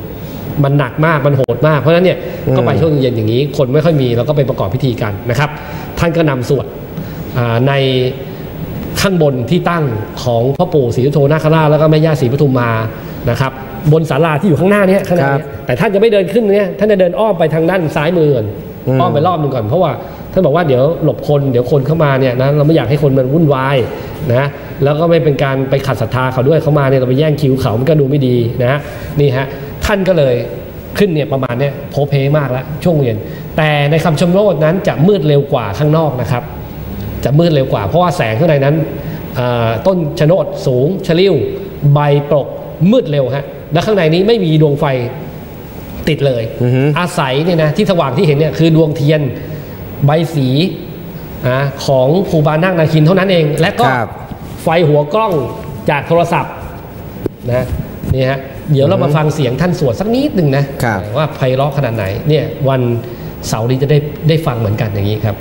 มันหนักมากมันโหดมากเพราะฉะนั้นเนี่ยก็ไปช่วงเย็นอย่างนี้คนไม่ค่อยมีเราก็ไปประกอบพิธีกันนะครับท่านก็นำสวดในข้างบนที่ตั้งของพ่อปู่ศรีสุโธนาคราชแล้วก็แม่ย่าศรีปทุมมานะครับบนศาลาที่อยู่ข้างหน้านี้ข้างหน้านี้แต่ท่านจะไม่เดินขึ้นเนี่ยท่านจะเดินอ้อมไปทางด้านซ้ายมือก่อนอ้อมไปรอบนึงก่อนเพราะว่าท่านบอกว่าเดี๋ยวหลบคนเดี๋ยวคนเข้ามาเนี่ยนะเราไม่อยากให้คนมันวุ่นวายนะแล้วก็ไม่เป็นการไปขัดศรัทธาเขาด้วยเขามาเนี่ยเราไปแย่งคิวเขามันก็ดูไม่ดีนะนี่ฮะท่านก็เลยขึ้นเนี่ยประมาณเนี่ยโพเพมากแล้วช่วงเย็นแต่ในคำชะโนดนั้นจะมืดเร็วกว่าข้างนอกนะครับจะมืดเร็วกว่าเพราะว่าแสงข้างในนั้นต้นชะโนดสูงชะลิ่วใบปกมืดเร็วฮะและข้างในนี้ไม่มีดวงไฟติดเลยอาศัยเนี่ยนะที่สว่างที่เห็นเนี่ยคือดวงเทียนใบสีของครูบานาคนาคินเท่านั้นเองและก็ไฟหัวกล้องจากโทรศัพท์นะนี่ฮะเดี๋ยวเรามาฟังเสียงท่านสวดสักนิดหนึ่งนะว่าไพเราะขนาดไหนเนี่ยวันเสาร์นี้จะได้ฟังเหมือนกันอย่างนี้ครับ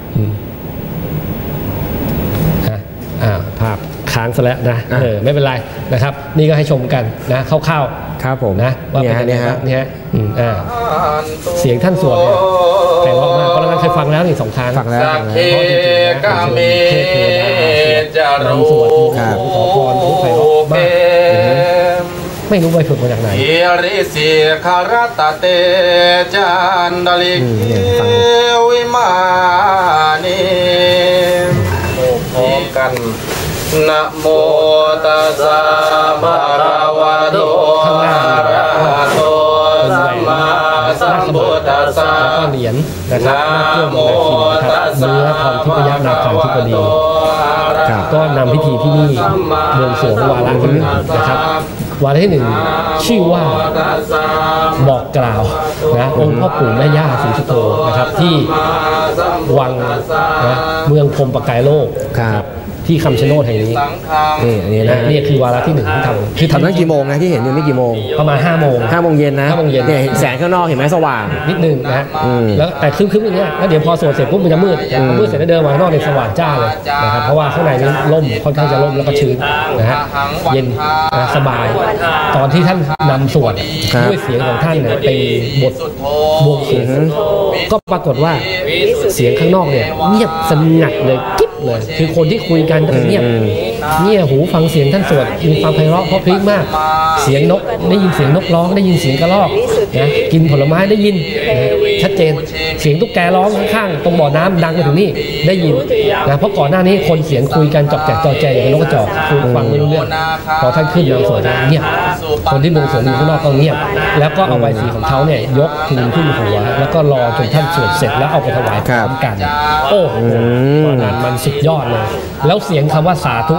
ภาพค้างซะแล้วนะไม่เป็นไรนะครับนี่ก็ให้ชมกันนะคร่าวๆครับผมนะว่าเป็นยังไงเนี่ยเสียงท่านสวดเนี่ยไพเราะมากเพราะเราเคยฟังแล้วนี่2 ครั้งฟังแล้วเพราะจริงๆนะเทพเทวดาสวดสวดขอพรทุกไพเราะมากไม่รู้ไปฝึกมาจากไหนริสิคารตเตจันดลิกวิมานีพร้อมกันนะโมตัสสะภะคะวะโตอะระหะโตสัมมาสัมพุทธัสสะแล้วก็เหรียญนะครับเพื่อมงคลนะครับเนื้อทองทิพยนาคาธิบดีก็นำพิธีที่นี่บวงสรวงวาระที่1นะครับวาระที่1ชื่อว่าบอกกล่าวนะองค์พ่อปู่แม่ย่าศรีสุโธนะครับที่วังนะเมืองพรหมประกายโลกที่คำชะโนดแห่งนี้นี่นะนี่คือวาระที่1ที่ทำคือทำตั้งกี่โมงนะที่เห็นอยู่นี่กี่โมงประมาณ5 โมงเย็นนะ 5 โมงเย็นเนี่ยแสงข้างนอกเห็นไหมสว่างนิดนึงนะแล้วแต่ครึ่งๆอย่างเงี้ยแล้วเดี๋ยวพอสวดเสร็จปุ๊บมันจะมืดเสร็จแล้วเดินมาข้างนอกในสว่างจ้าเลยนะครับเพราะว่าข้างในนี้ร่มค่อนข้างจะร่มแล้วก็ชื้นนะฮะเย็นสบายตอนที่ท่านนำสวดด้วยเสียงของท่านเนี่ยเป็นบทบวงสรวงก็ปรากฏว่าเสียงข้างนอกเนี่ยเงียบสงัดเลยกิ๊บเลยคือคนที่คุยกันก็เงียบหูฟังเสียงท่านสวดมีความไพเราะเพราะพริ้งมากเสียงนกได้ยินเสียงนกร้องได้ยินเสียงกระรอกนะกินผลไม้ได้ยินชัดเจนเสียงตุ๊กแกร้องข้างๆตรงบ่อน้ำดังมาถึงนี่ได้ยินนะเพราะก่อนหน้านี้คนเสียงคุยกันจอกแจกจอแจอย่างนกกระจอกคือฟังไม่รู้เรื่องพอท่านขึ้นนำสวดเงียบคนที่บวงสรวงอยู่ข้างนอกก็เงียบแล้วก็เอาใบสีของเขาเนี่ยยกทูลขึ้นหัวแล้วก็รอจนท่านสวดเสร็จแล้วเอาไปถวายพร้อมกันโอ้โหมันสุดยอดเลยแล้วเสียงคำว่าสาธุ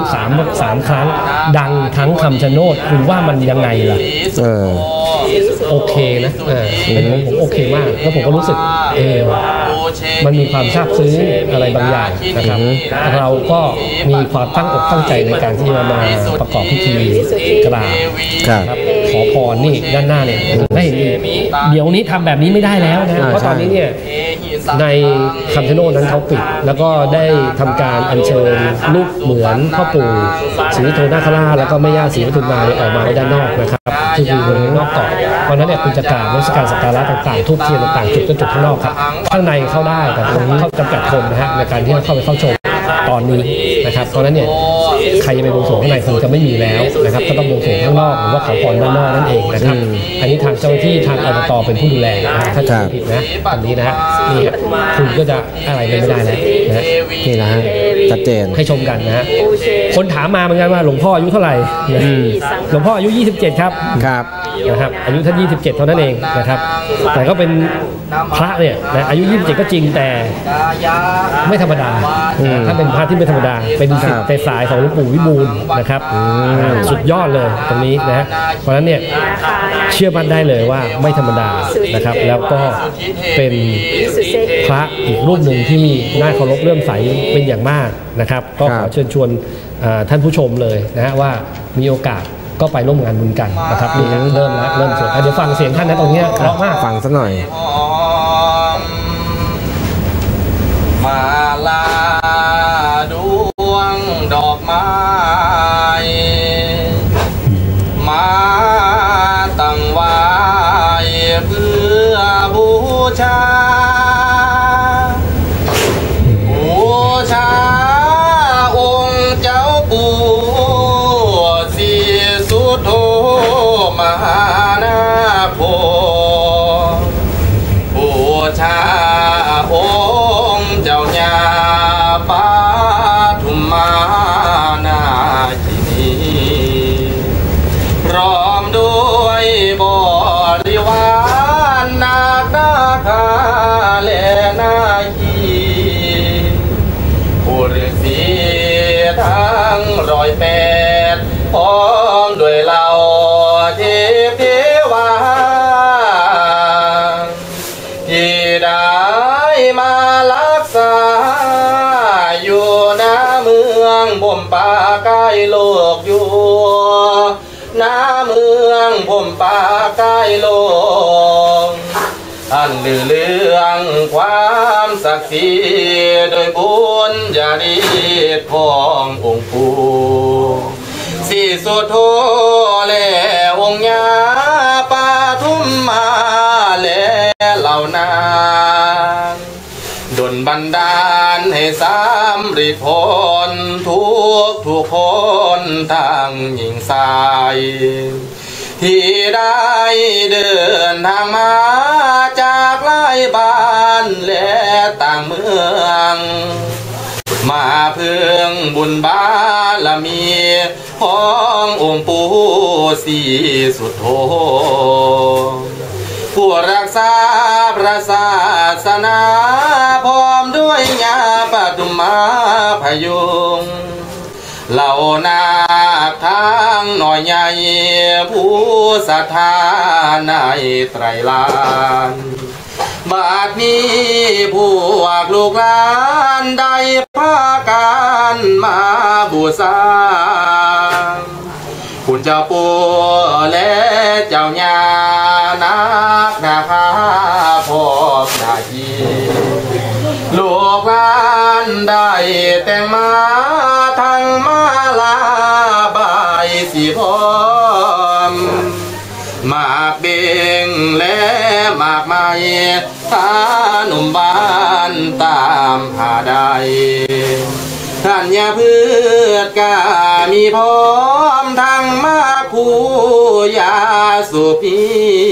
3 ครั้งดังทั้งคำชะโนดคุณว่ามันยังไงล่ะโอเคนะเป็นผมโอเคมากแล้วผมก็รู้สึกมันมีความซาบซึ้งอะไรบางอย่างนะครับเราก็มีความตั้งอกตั้งใจในการที่จะมาประกอบพิธีกราบขอพรนี่ด้านหน้าเนี่ยได้เห็นเดี๋ยวนี้ทำแบบนี้ไม่ได้แล้วนะเพราะตอนนี้เนี่ยในคำชะโนดนั้นเขาปิดแล้วก็ได้ทำการอัญเชิญรูปเหมือนพ่อปู่ศรีสุโธนาคราชแล้วก็แม่ย่าศรีปทุมมาออกมาไว้ด้านนอกนะครับที่คือบริเวณนอกเกาะเพราะนั้นเนี่ยคุณจะกราบนมัสการสักการะต่างๆทุกเทียนต่างๆจุดก็จุดข้างนอกครับข้างในเข้าได้แต่ตรงนี้เขาจำกัดคนนะฮะในการที่จะเข้าไปเข้าชมตอนนี้นะครับเพราะนั้นเนี่ยใครจะไปบวงสรวงข้างในคงจะไม่มีแล้วนะครับก็ต้องบวงสรวงข้างนอกหรือว่าขอพรด้านนอกนั่นเองนะครับอันนี้ทางเจ้าหน้าที่ทางอบตเป็นผู้ดูแลถ้าจะผิดนะอันนี้นะฮะนี่คุณก็จะอะไรไม่ได้แล้วนะนี่นะฮะชัดเจนให้ชมกันนะฮะคนถามมาเหมือนกันว่าหลวงพ่ออายุเท่าไหร่หลวงพ่ออายุ27ครับนะครับอายุท่าน27เท่านั้นเองนะครับแต่ก็เป็นพระเนี่ยนะอายุ27ก็จริงแต่ไม่ธรรมดาถ้าเป็นพระที่ไม่ธรรมดาเป็นศิษย์แต่สายของหลวงปู่วิบูลย์นะครับสุดยอดเลยตรงนี้นะเพราะฉะนั้นเนี่ยเชื่อมั่นได้เลยว่าไม่ธรรมดานะครับแล้วก็เป็นพระอีกรูปหนึ่งที่น่าเคารพเลื่อมใสเป็นอย่างมากนะครับก็ขอเชิญชวนท่านผู้ชมเลยนะฮะว่ามีโอกาสก็ไปร่วมงานบุญกันนะครับนี่เริ่มสวดเดี๋ยวฟังเสียงท่านนะตรงนี้เพราะมากฟังสักหน่อยมาลาดวงดอกไม้มาตั้งไว้ 108พร้อมด้วยเราเทวาที่ได้มารักษาอยู่ณเมืองบ่มป่าใกล้โลกอยู่ณเมืองบ่มป่าใกล้โลกอันลือเรื่องความศักดิ์สิทธิ์โดยบุญญาฤทธิ์ขององค์ปู่ศรีสุโธและองค์ญาปทุมมาและเหล่านางดลบันดาลให้สำเร็จผลทุกคนทั้งหญิงชายที่ได้เดินทางมาจากหลายบ้านและต่างเมืองมาเพื่อบุญบารมีขององค์ปู่ศรีสุโธผู้รักษาพระศาสนาพร้อมด้วยญาปทุมมาพยุงเหล่านาคทั้งน้อยใหญ่ผู้ศรัทธาในไตรลานบาดนี้พวกลูกหลานได้พากันมาบูชาคุณเจ้าปู่และเจ้าย่านาคนาคาพ่อนาทีลูกหลานได้แต่งมาทั้งมาลาบายสีพร้อมหมากเบ่งและหมากไม้ถ้าหนุ่มบ้านตามหาได้ท่านอย่าพืชกามีพร้อมทั้งมาคูยาสุพี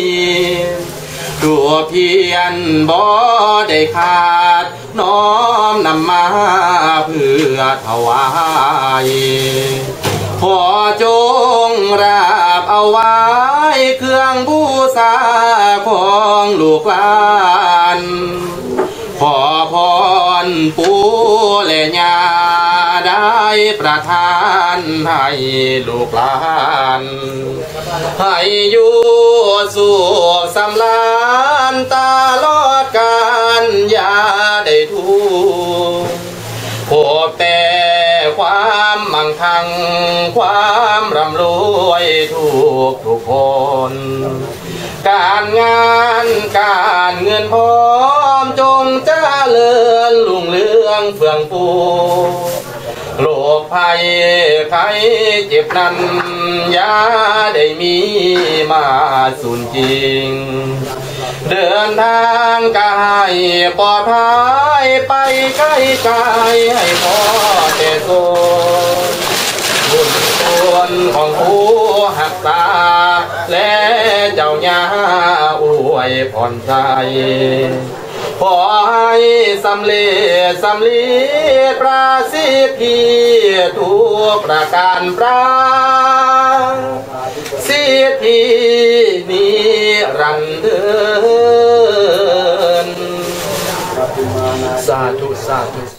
ตัวเพียนบ่ได้ขาดน้อมนำมาเพื่อถวายขอจงราบเอาไว้เครื่องบูชาของลูกหลานขอพรปู่และย่าได้ประทานให้ลูกหลานให้อยู่สุขสำราญตลอดกาลอย่าได้ทุกข์พบแต่ความมั่งคั่งความร่ำรวยทุกคนการงานการเงินพร้อมจงเจริญรุ่งเรืองเฟื่องฟูโรคภัยไข้เจ็บนั้นอย่าได้มีมาสูญจริงเดินทางกายปลอดภัยไปใกล้ไกลให้พอแต่โซบุญคุณของผู้หักตาและเจ้าย่าอวยพรใจขอให้สำเร็จประสิทธิทุกประการปราสิทธินิรันดร์สาธุสาธุ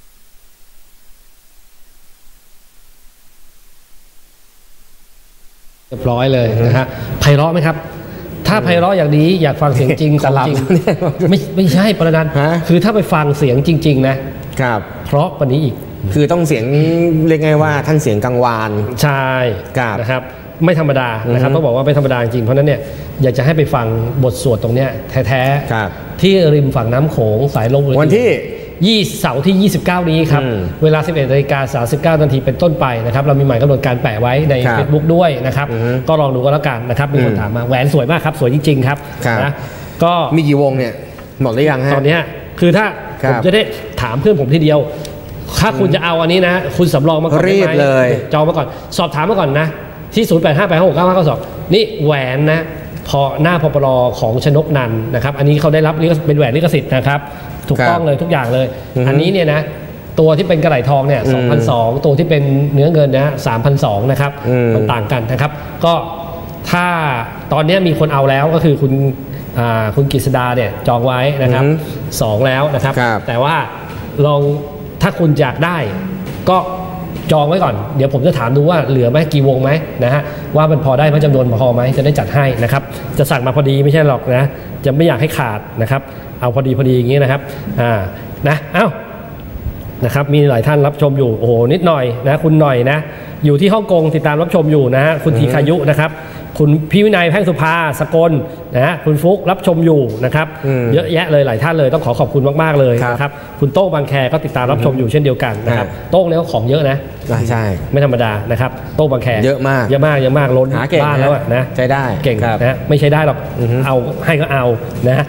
เรียบร้อยเลยนะฮะไพเราะไหมครับถ้าไพเราะอย่างนี้อยากฟังเสียงจริงของจริงไม่ใช่ประนันคือถ้าไปฟังเสียงจริงๆนะครับเพราะกว่านี้อีกคือต้องเสียงเรียกไงว่าท่านเสียงกังวานใช่นะครับไม่ธรรมดานะครับต้องบอกว่าไม่ธรรมดาจริงเพราะนั้นเนี่ยอยากจะให้ไปฟังบทสวดตรงเนี้ยแท้ๆที่ริมฝั่งน้ำโขงสายลมวันที่เสาร์ที่29นี้ครับเวลา 11:39 นาทีเป็นต้นไปนะครับเรามีหมายกำหนดการแปะไว้ใน Facebook ด้วยนะครับก็ลองดูก็แล้วกันนะครับมีคนถามมาแหวนสวยมากครับสวยจริงๆครับนะก็มีกี่วงเนี่ยหมดหรือยังฮะตอนนี้คือถ้าผมจะได้ถามเพื่อนผมทีเดียวถ้าคุณจะเอาอันนี้นะคุณสำรองมาก่อนได้ไหมจองมาก่อนสอบถามมาก่อนนะที่0858569592นี่แหวนนะพอหน้าพปรของชนกนันนะครับอันนี้เขาได้รับเป็นแหวนลิขสิทธิ์นะครับถูกต้องเลยทุกอย่างเลยอันนี้เนี่ยนะตัวที่เป็นกระไหล่ทองเนี่ย 2,200 ตัวที่เป็นเนื้อเงินนะ 3,200 นะครับมันต่างกันนะครับก็ถ้าตอนนี้มีคนเอาแล้วก็คือคุณกฤษดาเนี่ยจองไว้นะครับ2แล้วนะครับแต่ว่าลองถ้าคุณอยากได้ก็จองไว้ก่อนเดี๋ยวผมจะถามดูว่าเหลือไหมกี่วงไหมนะฮะว่ามันพอได้ไหมจำนวนพอไหมจะได้จัดให้นะครับจะสั่งมาพอดีไม่ใช่หรอกนะจะไม่อยากให้ขาดนะครับเอาพอดีอย่างนี้นะครับนะนะครับมีหลายท่านรับชมอยู่โอ้โหนิดหน่อยนะคุณหน่อยนะอยู่ที่ฮ่องกงติดตามรับชมอยู่นะฮะคุณธีคายุนะครับคุณพี่วินัยแพ่งสุภาสกลนะฮะคุณฟุกรับชมอยู่นะครับเยอะแยะเลยหลายท่านเลยต้องขอบคุณมากๆเลยนะครับคุณโต้งบางแคก็ติดตามรับชมอยู่เช่นเดียวกันนะครับโต้งเนี่ยก็ของเยอะนะใช่ไม่ธรรมดานะครับโต้งบางแคเยอะมากล้นบ้านแล้วนะใช้ได้เก่งนะไม่ใช้ได้หรอกเอาให้ก็เอานะ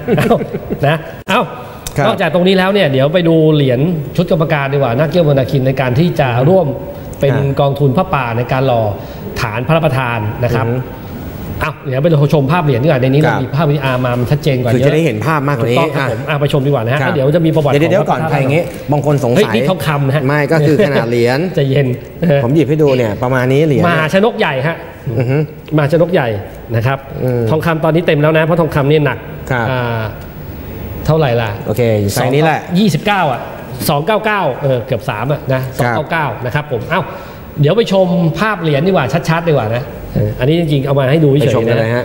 นอกจากตรงนี้แล้วเนี่ยเดี๋ยวไปดูเหรียญชุดกรรมการดีกว่านาคเกี้ยวเมืองนาคินในการที่จะร่วมเป็นกองทุนพระป่าในการหล่อฐานพระประธานนะครับเดี๋ยวไปชมภาพเหรียญดีกว่าในนี้เรามีภาพวิดีอาร์มามันชัดเจนกว่าเยอะคือจะได้เห็นภาพมากกว่านี้ไปชมดีกว่านะฮะเดี๋ยวจะมีประวัติเดี๋ยวก่อนใครอย่างงี้บางคนสงสัยนี่ทองคำนะฮะไม่ก็คือขนาดเหรียญใจเย็นผมหยิบให้ดูเนี่ยประมาณนี้เหรียญมาชนกใหญ่ฮะมาชนกใหญ่นะครับทองคำตอนนี้เต็มแล้วนะเพราะทองคำนี่หนักเท่าไหร่ล่ะโอเคไซส์นี้แหละ 29299เกือบ3นะ299นะครับผมเดี๋ยวไปชมภาพเหรียญดีกว่าชัดๆดีกว่านะอันนี้จริงๆเอามาให้ดูเฉยๆนะ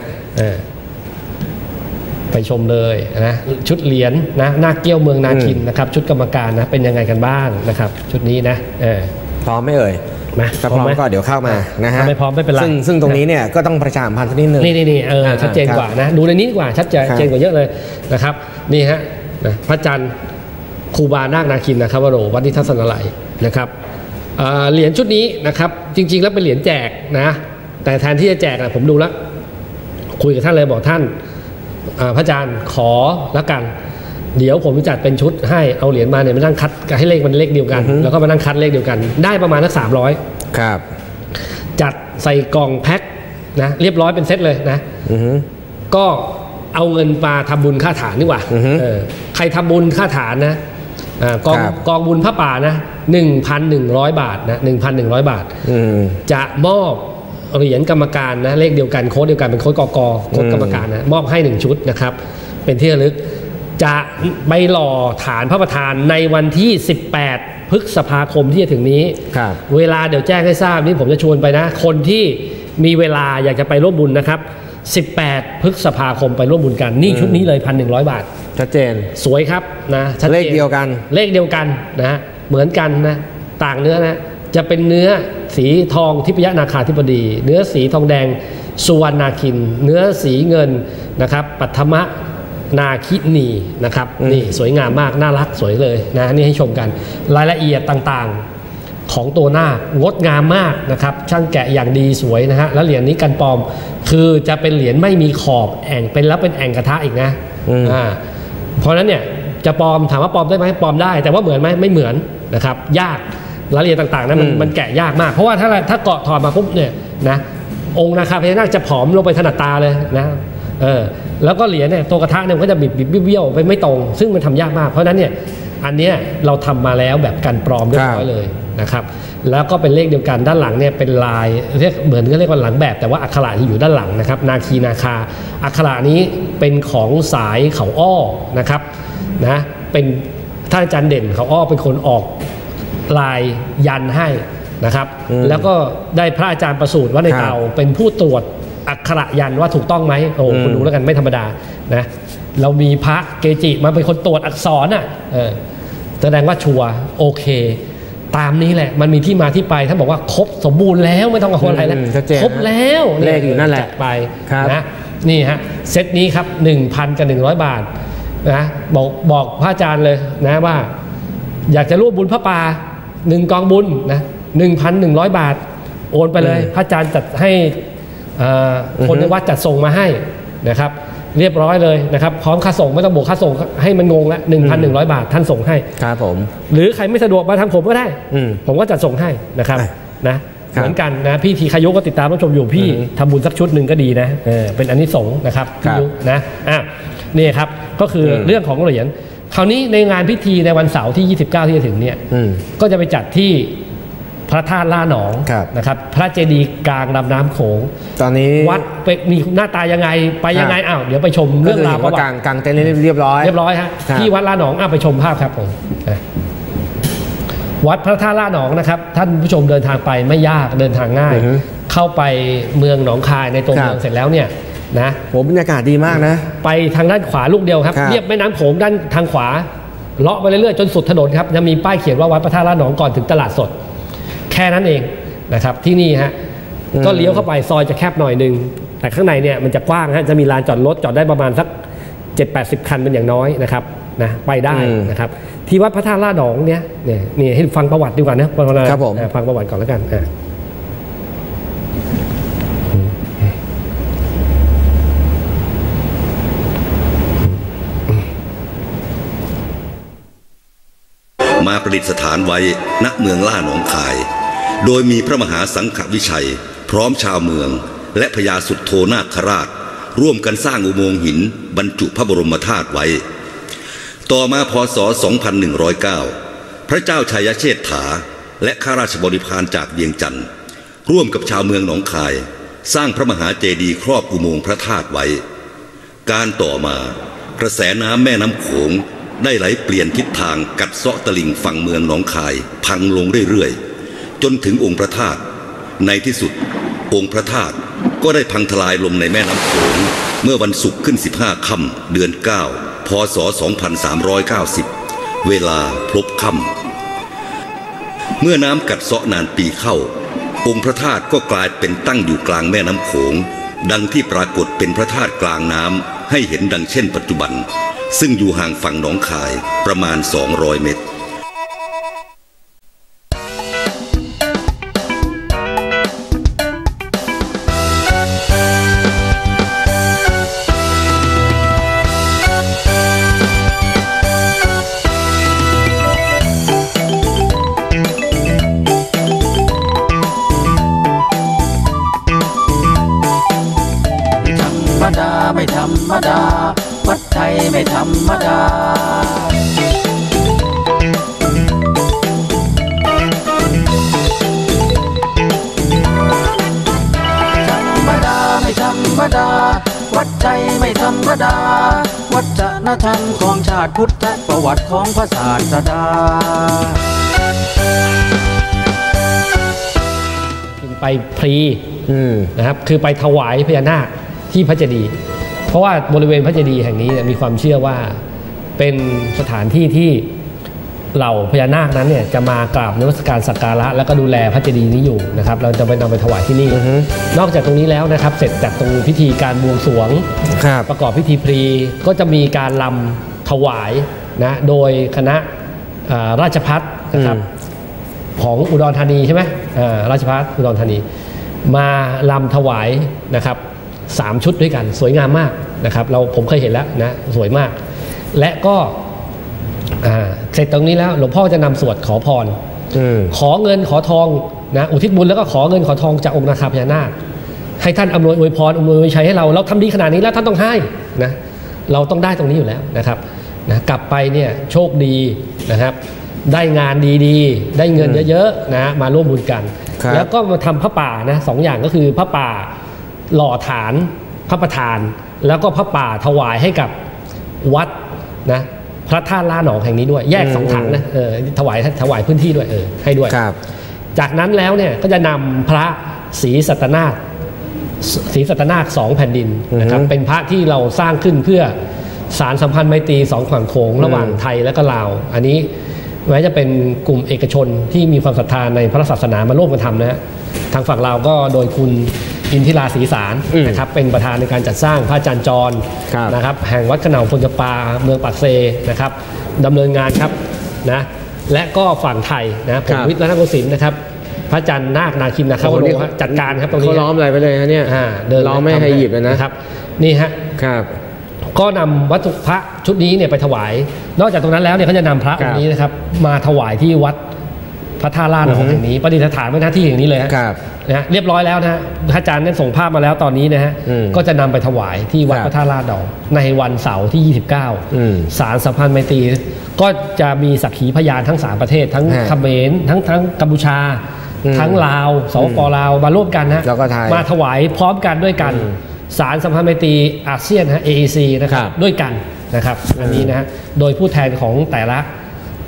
ไปชมเลยนะชุดเหรียญนะนาคเกี้ยวเมืองนาคินนะครับชุดกรรมการนะเป็นยังไงกันบ้างนะครับชุดนี้นะพร้อมไหมเอ่ยถ้าพร้อมก็เดี๋ยวเข้ามานะฮะไม่พร้อมไม่เป็นไรซึ่งตรงนี้เนี่ยก็ต้องประชาสัมพันธ์นิดนึงนี่ชัดเจนกว่านะดูในนี้กว่าชัดเจนกว่าเยอะเลยนะครับนี่ฮะพระจันทร์ครูบานาคนาคินนะครับวโรวัดนิทัศนาลัยนะครับเหรียญชุดนี้นะครับจริงๆแล้วเป็นเหรียญแจกนะแต่แทนที่จะแจกผมดูแล้วคุยกับท่านเลยบอกท่านพระอาจารย์ขอแล้วกันเดี๋ยวผมจัดเป็นชุดให้เอาเหรียญมาเนี่ยมานั่งคัดให้เลขมันเลขเดียวกันแล้วก็มานั่งคัดเลขเดียวกันได้ประมาณสัก300 ครับจัดใส่กล่องแพ็คนะเรียบร้อยเป็นเซตเลยนะก็เอาเงินมาทำบุญค่าฐานดีกว่าใครทำบุญค่าฐานนะกองบุญพระป่านะ 1,100 บาทนะ 1,100 บาทจะมอบเหรียญกรรมการนะเลขเดียวกันโค้ดเดียวกันเป็นโค้ดกกโค้ดกรรมการนะมอบให้1ชุดนะครับเป็นที่ระลึกจะไปหล่อฐานพระประธานในวันที่18พฤษภาคมที่จะถึงนี้เวลาเดี๋ยวแจ้งให้ทราบนี่ผมจะชวนไปนะคนที่มีเวลาอยากจะไปร่วมบุญนะครับ18พฤษภาคมไปร่วมบุญกันนี่ชุดนี้เลย 1,100 บาทชัดเจนสวยครับนะเลขเดียวกันนะเหมือนกันนะต่างเนื้อนะจะเป็นเนื้อสีทองทิพยนาคาธิบดีเนื้อสีทองแดงสุวรรณนาคินเนื้อสีเงินนะครับปัทมนาคินีนะครับนี่สวยงามมากน่ารักสวยเลยนะนี่ให้ชมกันรายละเอียดต่างๆของตัวหน้างดงามมากนะครับช่างแกะอย่างดีสวยนะฮะแล้วเหรียญนี้กันปลอมคือจะเป็นเหรียญไม่มีขอบแอ่งเป็นแล้วเป็นแอ่งกระทะอีกนะเพราะนั้นเนี่ยจะปลอมถามว่าปลอมได้ไหมปลอมได้แต่ว่าเหมือนไหมไม่เหมือนนะครับยากรายละเอียดต่างๆนั้นมันแกะยากมากเพราะว่าถ้าเกาะถอดมาปุ๊บเนี่ยนะองค์นาคาพญานาคจะผอมลงไปถนัดตาเลยนะแล้วก็เหรียญเนี่ยตัวกระทะเนี่ยมันก็จะบิดเบี้ยวไปไม่ตรงซึ่งมันทำยากมากเพราะนั้นเนี่ยอันเนี้ยเราทำมาแล้วแบบกันปลอมเรียบร้อยเลยนะครับแล้วก็เป็นเลขเดียวกันด้านหลังเนี่ยเป็นลายเรียกเหมือนก็เรียกว่าหลังแบบแต่ว่าอักขระที่อยู่ด้านหลังนะครับนาคีนาคาอักขระนี้เป็นของสายเขาอ้อนะครับนะเป็นท่านอาจารย์เด่นเขาอ้อเป็นคนออกลายยันให้นะครับแล้วก็ได้พระอาจารย์ประสูติวัดในเตาเป็นผู้ตรวจอักขระยันว่าถูกต้องไหมโอ้คุณดูแล้วกันไม่ธรรมดานะเรามีพระเกจิมาเป็นคนตรวจอักษรแสดงว่าชัวร์โอเคตามนี้แหละมันมีที่มาที่ไปท่านบอกว่าครบสมบูรณ์แล้วไม่ต้องกังวลอะไรแล้วครบแล้วเลขอยู่นั่นแหละไปนะนี่ฮะเซตนี้ครับ 1,000 กับ 100 บาทนะบอกพระอาจารย์เลยนะว่าอยากจะร่วมบุญพระป่า1กองบุญนะ 1,100 บาทโอนไปเลยพระอาจารย์จัดให้คนในวัดจัดส่งมาให้นะครับเรียบร้อยเลยนะครับพร้อมค่าส่งไม่ต้องบวกค่าส่งให้มันงงละ 1,100 บาทท่านส่งให้ครับผมหรือใครไม่สะดวกมาทางผมก็ได้ผมก็จัดส่งให้นะครับนะเหมือนกันนะพี่ทีคายุก็ติดตามรับชมอยู่พี่ทำบุญสักชุดหนึ่งก็ดีนะเป็นอานิสงส์นะครับพี่ยุนะนี่ครับก็คือเรื่องของเหรียญคราวนี้ในงานพิธีในวันเสาร์ที่29ที่จะถึงเนี่ยก็จะไปจัดที่พระธาตุล่าหนองนะครับพระเจดีย์กลางลำน้ำโขงตอนนี้วัดมีหน้าตายังไงไปยังไงเดี๋ยวไปชมเรื่องราวประวัติกลางเต็นท์เรียบร้อยฮะที่วัดล่าหนองไปชมภาพครับผมวัดพระธาตุล่าหนองนะครับท่านผู้ชมเดินทางไปไม่ยากเดินทางง่ายเข้าไปเมืองหนองคายในตัวเมืองเสร็จแล้วเนี่ยนะโหบรรยากาศดีมากนะไปทางด้านขวาลูกเดียวครับเรียบแม่น้ำโขงด้านทางขวาเลาะไปเรื่อยๆจนสุดถนนครับจะมีป้ายเขียนว่าวัดพระธาตุล่าหนองก่อนถึงตลาดสดแค่นั้นเองนะครับที่นี่ฮะก็เลี้ยวเข้าไปซอยจะแคบหน่อยนึงแต่ข้างในเนี่ยมันจะกว้างฮะจะมีลานจอดรถจอดได้ประมาณสัก 7-80 คันเป็นอย่างน้อยนะครับนะไปได้นะครับที่วัดพระธาตุล่าหนองเนี่ยนี่ให้ฟังประวัติดีกว่านะครับผมฟังประวัติก่อนแล้วกันมาประดิษฐานไว้ณเมืองล่าหนองคายโดยมีพระมหาสังฆวิชัยพร้อมชาวเมืองและพญาสุทโธนาคราชร่วมกันสร้างอุโมงค์หินบรรจุพระบรมธาตุไว้ต่อมาพ.ศ. 2109 พระเจ้าชัยเชษฐาและข้าราชบริพารจากเวียงจันทร์ร่วมกับชาวเมืองหนองคายสร้างพระมหาเจดีย์ครอบอุโมงค์พระธาตุไว้การต่อมากระแสน้ำแม่น้ำโขงได้ไหลเปลี่ยนทิศทางกัดเซาะตลิ่งฝั่งเมืองหนองคายพังลงเรื่อยๆจนถึงองค์พระธาตุในที่สุดองค์พระธาตุก็ได้พังทลายลงในแม่น้ำโขงเมื่อวันศุกร์ขึ้น15 ค่ำเดือน9พ.ศ. 2390เวลาพลบค่ำเมื่อน้ำกัดเซาะนานปีเข้าองค์พระธาตุก็กลายเป็นตั้งอยู่กลางแม่น้ำโขงดังที่ปรากฏเป็นพระธาตุกลางน้ำให้เห็นดังเช่นปัจจุบันซึ่งอยู่ห่างฝั่งหนองคายประมาณ200 เมตรไม่ธรรมดาวัดไทยไม่ธรรมดาไม่ธรรมดาวัดใจไม่ธรรมดาวัฒนธรรมของชาติพุทธประวัติของพระศาสดาไปพรีนะครับคือไปถวายพญานาคที่พระเจดีย์เพราะว่าบริเวณพระเจดีย์แห่งนี้มีความเชื่อว่าเป็นสถานที่ที่เหล่าพญานาคนั้นเนี่ยจะมากราบนมัสการสักการะแล้วก็ดูแลพระเจดีย์นี้อยู่นะครับเราจะไปนำไปถวายที่นี่นอกจากตรงนี้แล้วนะครับเสร็จจากตรงพิธีการบวงสรวงประกอบพิธีพรีก็จะมีการรำถวายนะโดยคณะราชภัฏนะครับของอุดรธานีใช่ไหมราชภัฏอุดรธานีมารำถวายนะครับ3 ชุดด้วยกันสวยงามมากนะครับผมเคยเห็นแล้วนะสวยมากและก็เสร็จตรงนี้แล้วหลวงพ่อจะนำสวดขอพรขอเงินขอทองนะอุทิศบุญแล้วก็ขอเงินขอทองจากองค์นาคาพญานาคให้ท่านอำนวยอวยพรอำนวยอวยชัยให้เราทำดีขนาดนี้แล้วท่านต้องให้นะเราต้องได้ตรงนี้อยู่แล้วนะครับนะกลับไปเนี่ยโชคดีนะครับได้งานดีๆได้เงินเยอะๆนะมาร่วมบุญกันแล้วก็มาทำพระป่านะ2 อย่างก็คือพระป่าหล่อฐานพระประธานแล้วก็พระป่าถวายให้กับวัดนะพระธาตุล่าหนองแห่งนี้ด้วยแยก2 ถังนะถวายพื้นที่ด้วยให้ด้วยจากนั้นแล้วเนี่ยก็จะนำพระศรีสัตนาค2 แผ่นดินนะครับเป็นพระที่เราสร้างขึ้นเพื่อสารสัมพันธ์ไมตรี2 ฝั่งโขงระหว่างไทยและก็ลาวอันนี้แม้จะเป็นกลุ่มเอกชนที่มีความศรัทธาในพระศาสนามาร่วมกันทำนะฮะทางฝั่งลาวก็โดยคุณอินทิราศรีสารนะครับเป็นประธานในการจัดสร้างพระอาจารย์จรนะครับแห่งวัดขนาวพลจปาเมืองปากเซนะครับดำเนินงานครับนะและก็ฝั่งไทยนะผมวิทย์รัตนโกสินทร์นะครับพระอาจารย์นาคนาคินนะครับจัดการครับตรงนี้เขาล้อมอะไรไปเลยฮะเนี่ยล้อมไม่ให้หยิบเลยนะครับนี่ฮะก็นำวัตถุพระชุดนี้เนี่ยไปถวายนอกจากตรงนั้นแล้วเนี่ยเขาจะนำพระองค์นี้นะครับมาถวายที่วัดพระธาตุล่าหนองแห่งนี้ประดิษฐานไว้หน้าที่อย่างนี้เลยนะเรียบร้อยแล้วนะพระอาจารย์ได้ส่งภาพมาแล้วตอนนี้นะฮะก็จะนำไปถวายที่วัดพระธาตุล่าหนองในวันเสาร์ที่29ศาลสัมพันธ์ไมตรีก็จะมีสักขีพยานทั้ง3 ประเทศทั้งเขมรทั้งกัมพูชาทั้งลาวสปป.ลาวมาร่วมกันนะมาถวายพร้อมกันด้วยกันศาลสัมพันธ์ไมตรีอาเซียนAEC นะครับด้วยกันนะครับอันนี้นะฮะโดยผู้แทนของแต่ละ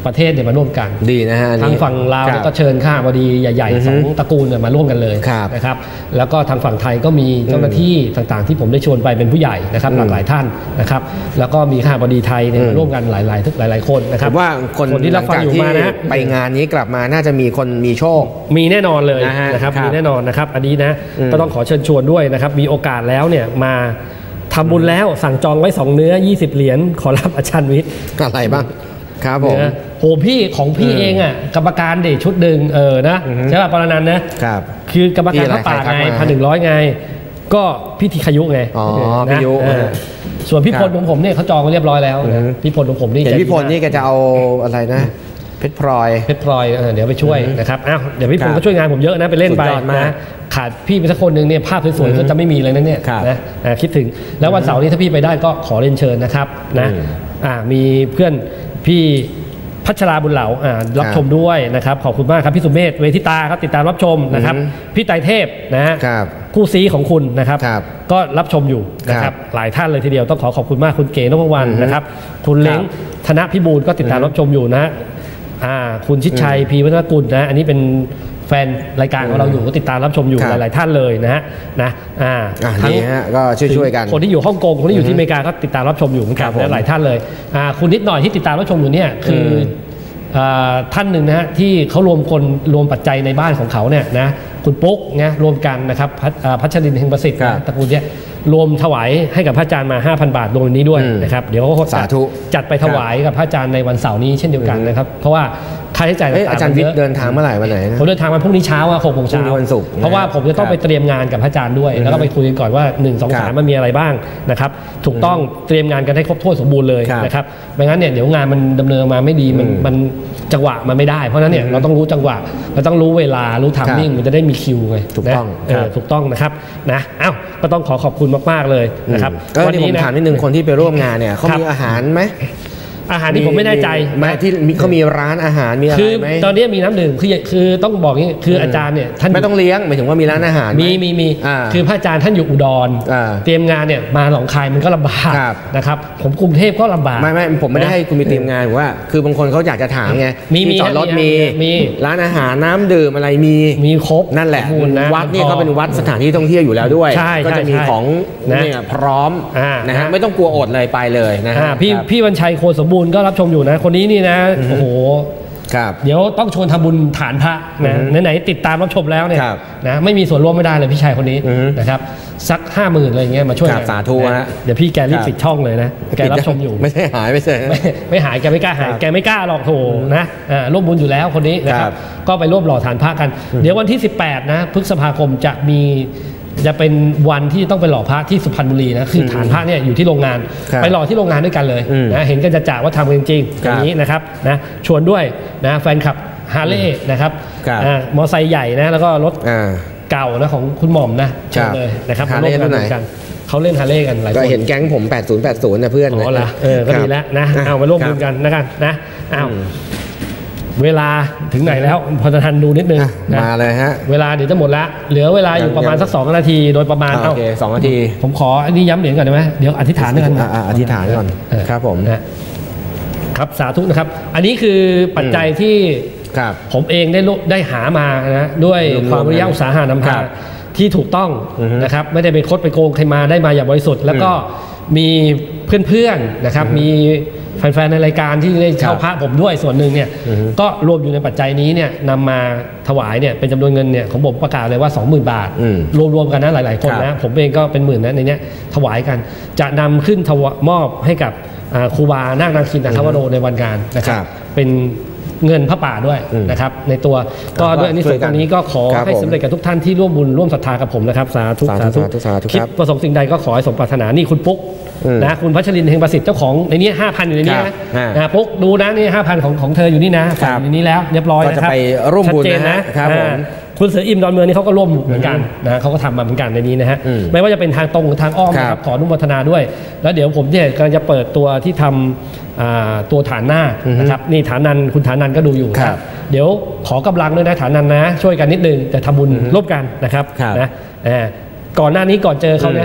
ประเทศเนี่ยมาร่วมกันดีนะฮะทางฝั่งลาวก็เชิญข้าบดีใหญ่ๆ2ตระกูลมาร่วมกันเลยนะครับแล้วก็ทางฝั่งไทยก็มีเจ้าหน้าที่ต่างๆที่ผมได้ชวนไปเป็นผู้ใหญ่นะครับหลากหลายท่านนะครับแล้วก็มีข้าบดีไทยเนี่ยมาร่วมกันหลายคนนะครับว่าคนที่รับฟังอยู่มานะไปงานนี้กลับมาน่าจะมีคนมีโชคมีแน่นอนเลยนะครับมีแน่นอนนะครับอันนี้นะก็ต้องขอเชิญชวนด้วยนะครับมีโอกาสแล้วเนี่ยมาทำบุญแล้วสั่งจองไว้2เนื้อ20เหรียญขอรับอาจารย์วิทย์อะไรบ้างครับผมโหพี่ของพี่เองอ่ะกรรมการเดชชุดหนึ่งนะใช่ป่ะปรนันท์นะครับคือกรรมการพระป่าไง1,100ไงก็พี่ธีคยุไงอ๋อพี่ยุส่วนพี่พลของผมเนี่ยเขาจองเรียบร้อยแล้วพี่พลของผมนี่พี่พลนี่ก็จะเอาอะไรนะเพชรพลอยเดี๋ยวไปช่วยนะครับอ้าวเดี๋ยวพี่พลก็ช่วยงานผมเยอะนะไปเล่นไปนะขาดพี่ไปสักคนหนึ่งเนี่ยภาพสวยๆก็จะไม่มีเลยนะเนี่ยนะคิดถึงแล้ววันเสาร์นี้ถ้าพี่ไปได้ก็ขอเรียนเชิญนะครับนะมีเพื่อนพี่พัชราบุญเหลารับชมด้วยนะครับขอบคุณมากครับพี่สุเมธเวทิตาครับติดตามรับชมนะครับพี่ไตรเทพนะคู่ซีของคุณนะครับก็รับชมอยู่นะครับหลายท่านเลยทีเดียวต้องขอบคุณมากคุณเก๋นพวรรณนะครับคุณเล้งธนพิบูลก็ติดตามรับชมอยู่นะคุณชิดชัยพีวัฒนกุลนะอันนี้เป็นแฟนรายการของเราอยู่ก็ติดตามรับชมอยู่หลายๆท่านเลยนะทั้งก็ช่วยๆกันคนที่อยู่ฮ่องกงคนที่อยู่ที่อเมริกาก็ติดตามรับชมอยู่เหมือนกันหลายท่านเลยคุณนิดหน่อยที่ติดตามรับชมอยู่เนี่ยคือท่านหนึ่งนะฮะที่เขารวมปัจจัยในบ้านของเขาเนี่ยนะคุณปุ๊กเนี่ยรวมกันนะครับพัชรินทร์เฮงประสิทธิ์ตระกูลเนี่ยรวมถวายให้กับพระอาจารย์มา 5,000 บาทรวมนี้ด้วยนะครับเดี๋ยวเขาจัดไปถวายกับพระอาจารย์ในวันเสาร์นี้เช่นเดียวกันนะครับเพราะว่าค่าใช้จ่ายอาจารย์วิทย์เดินทางเมื่อไหร่วันไหนผมเดินทางวันพรุ่งนี้เช้า6 โมงเช้าวันศุกร์เพราะว่าผมจะต้องไปเตรียมงานกับพระอาจารย์ด้วยแล้วก็ไปคุยกันก่อนว่า1 2 3มันมีอะไรบ้างนะครับถูกต้องเตรียมงานกันให้ครบถ้วนสมบูรณ์เลยนะครับไม่งั้นเนี่ยเดี๋ยวงานมันดำเนินมาไม่ดีมันจังหวะมันไม่ได้เพราะนั้นเนี่ยเราต้องรู้จังหวะเราต้องรู้เวลารู้ทัมมิ่งมันจะได้มีคิวไงถูกต้องนะครับนะก็ต้องขอบคุณมากๆเลยนะครับวันนี้ผมถามนิดนึงคนที่ไปร่วมงานเนี่ยเขามีอาหารไหมอาหารที่ผมไม่แน่ใจที่เขามีร้านอาหารมีอะไรไหมตอนนี้มีน้ำดื่มคือต้องบอกนี้คืออาจารย์เนี่ยท่านไม่ต้องเลี้ยงหมายถึงว่ามีร้านอาหารมีคือพระอาจารย์ท่านอยู่อุดรเตรียมงานเนี่ยมาหนองคายมันก็ลำบากนะครับผมกรุงเทพก็ลำบากไม่ผมไม่ได้ให้คุณมีเตรียมงานว่าคือบางคนเขาอยากจะถามไงมีจอดรถมีร้านอาหารน้ำดื่มอะไรมีครบนั่นแหละวัดนี่ก็เป็นวัดสถานที่ท่องเที่ยวอยู่แล้วด้วยก็จะมีของเนี่ยพร้อมนะฮะไม่ต้องกลัวอดเลยไปเลยนะฮะพี่วันชัยโคสมบูรณ์ก็รับชมอยู่นะคนนี้นี่นะโอ้โหเดี๋ยวต้องชวนทำบุญฐานพระนะไหนๆติดตามรับชมแล้วเนี่ยนะไม่มีส่วนร่วมไม่ได้เลยพี่ชายคนนี้นะครับสัก 50,000อะไรเงี้ยมาช่วยสาธุนะเดี๋ยวพี่แกรีบปิดช่องเลยนะแกรับชมอยู่ไม่ใช่หายไม่หายแกไม่กล้าหายแกไม่กล้าหรอกโถนะร่วมบุญอยู่แล้วคนนี้นะครับก็ไปร่วมหล่อฐานพระกันเดี๋ยววันที่18นะพฤษภาคมจะเป็นวันที่ต้องไปหล่อพระที่สุพรรณบุรีนะคือฐานพระเนี่ยอยู่ที่โรงงานไปหล่อที่โรงงานด้วยกันเลยนะเห็นกันจะว่าทำกันจริงอย่างนี้นะครับนะชวนด้วยนะแฟนคลับฮาร์เลย์นะครับมอไซค์ใหญ่นะแล้วก็รถเก่านะของคุณหม่อมนะชวนเลยนะครับฮาร์เลย์กันเขาเล่นฮาร์เลย์กันหลายคนก็เห็นแก๊งผม8080นะเพื่อนอ๋อละก็ดีแล้วนะเอามาร่วมกันนะเวลาถึงไหนแล้วพอจะทันดูนิดนึงมาเลยฮะเวลาเดี๋ยวจะหมดละเหลือเวลาอยู่ประมาณสัก2 นาทีโดยประมาณโอเค2 นาทีผมขออันนี้ย้ำเหรียญก่อนได้ไหมเดี๋ยวอธิษฐานด้วยกันอธิษฐานก่อนครับผมครับสาธุนะครับอันนี้คือปัจจัยที่ผมเองได้หามานะด้วยความวิริยะอุตสาหะนำพาที่ถูกต้องนะครับไม่ได้ไปคดไปโกงใครมาได้มาอย่างบริสุทธิ์แล้วก็มีเพื่อนๆนะครับมีแฟนๆในรายการที่ได้เช่าพระผมด้วยส่วนหนึ่งเนี่ยก็รวมอยู่ในปัจจัยนี้เนี่ยนำมาถวายเนี่ยเป็นจำนวนเงินเนี่ยของผมประกาศเลยว่า 20,000 บาทรวมๆกันนะหลายๆคนนะผมเองก็เป็นหมื่นนะในนี้ถวายกันจะนำขึ้นมอบให้กับครูบานาคนาคินนาคาวโรในวันงานนะครับเป็นเงินพระป่าด้วยนะครับในตัวก็ด้วยอันนี้ส่วนตรงนี้ก็ขอให้สำเร็จกับทุกท่านที่ร่วมบุญร่วมศรัทธากับผมนะครับสาธุคิดประสงค์สิ่งใดก็ขอให้สมปรารถนานี่คุณปุ๊กนะคุณพัชรินทร์เฮงประสิทธิ์เจ้าของในนี้ 5,000 อยู่ในนี้นะปุ๊กดูนะนี่ 5,000 ของเธออยู่นี่นะอยู่ในนี้แล้วเรียบร้อยนะครับก็จะไปร่วมบุญนะครับคุณเสืออิ่มดอนเมืองนี่เขาก็ร่วมเหมือนกันนะเขาก็ทำมาเหมือนกันในนี้นะฮะไม่ว่าจะเป็นทางตรงหรือทางอ้อมนะครับขออนุโมทนาด้วยแล้วเดี๋ยวผมเนี่ยกำลังจะเปิดตัวที่ทำตัวฐานหน้านะครับนี่ฐานนันคุณฐานนันก็ดูอยู่ครับเดี๋ยวขอกำลังด้วยนะฐานนันนะช่วยกันนิดนึงแต่ทำบุญร่วมกันนะครับนะก่อนหน้านี้ก่อนเจอเขาเนี่ย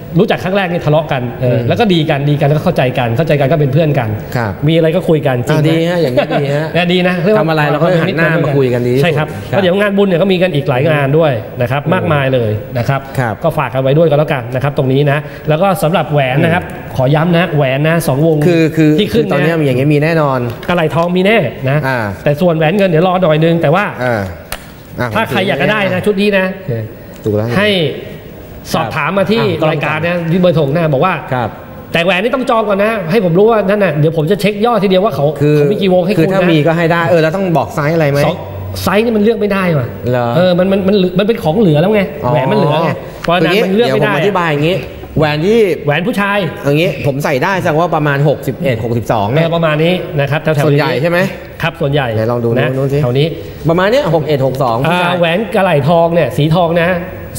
รู้จักครั้งแรกนี่ทะเลาะกันแล้วก็ดีกันแล้วก็เข้าใจกันก็เป็นเพื่อนกันมีอะไรก็คุยกันจริงดีฮะอย่างนี้ดีฮะดีนะทำอะไรเราก็หันหน้ามาคุยกันดีใช่ครับก็เดี๋ยวงานบุญเนี่ยก็มีกันอีกหลายงานด้วยนะครับมากมายเลยนะครับก็ฝากกันไว้ด้วยก็แล้วกันนะครับตรงนี้นะแล้วก็สำหรับแหวนนะครับขอย้ำนะแหวนนะ2 วงที่ขึ้นตอนนี้อย่างเงี้ยมีแน่นอนกระไหล่ทองมีแน่นะแต่ส่วนแหวนเงินเดี๋ยวรอหน่อยนึงแต่ว่าถ้าใครอยากจะได้นะชุดนี้นะให้สอบถามมาที่รายการนะที่เบอร์โทรหน้าบอกว่าแต่แหวนนี่ต้องจองก่อนนะให้ผมรู้ว่านั่นน่ะเดี๋ยวผมจะเช็คยอดทีเดียวว่าเขามีกี่วงให้คุณนะคือถ้ามีก็ให้ได้แล้วต้องบอกไซส์อะไรไหมไซส์นี่มันเลือกไม่ได้ว่ะมันเป็นของเหลือแล้วไงแหวนมันเหลือไงเพราะนั้นมันเลือกไม่ได้ผมอธิบายอย่างนี้แหวนผู้ชายอย่างนี้ผมใส่ได้แสดงว่าประมาณ61 62เนี่ยประมาณนี้นะครับแถวๆส่วนใหญ่ใช่ไหมครับส่วนใหญ่ลองดูนะแถวนี้ประมาณนี้61 62 แหวนกระไหล่ทองเนี่ยสีทองนะ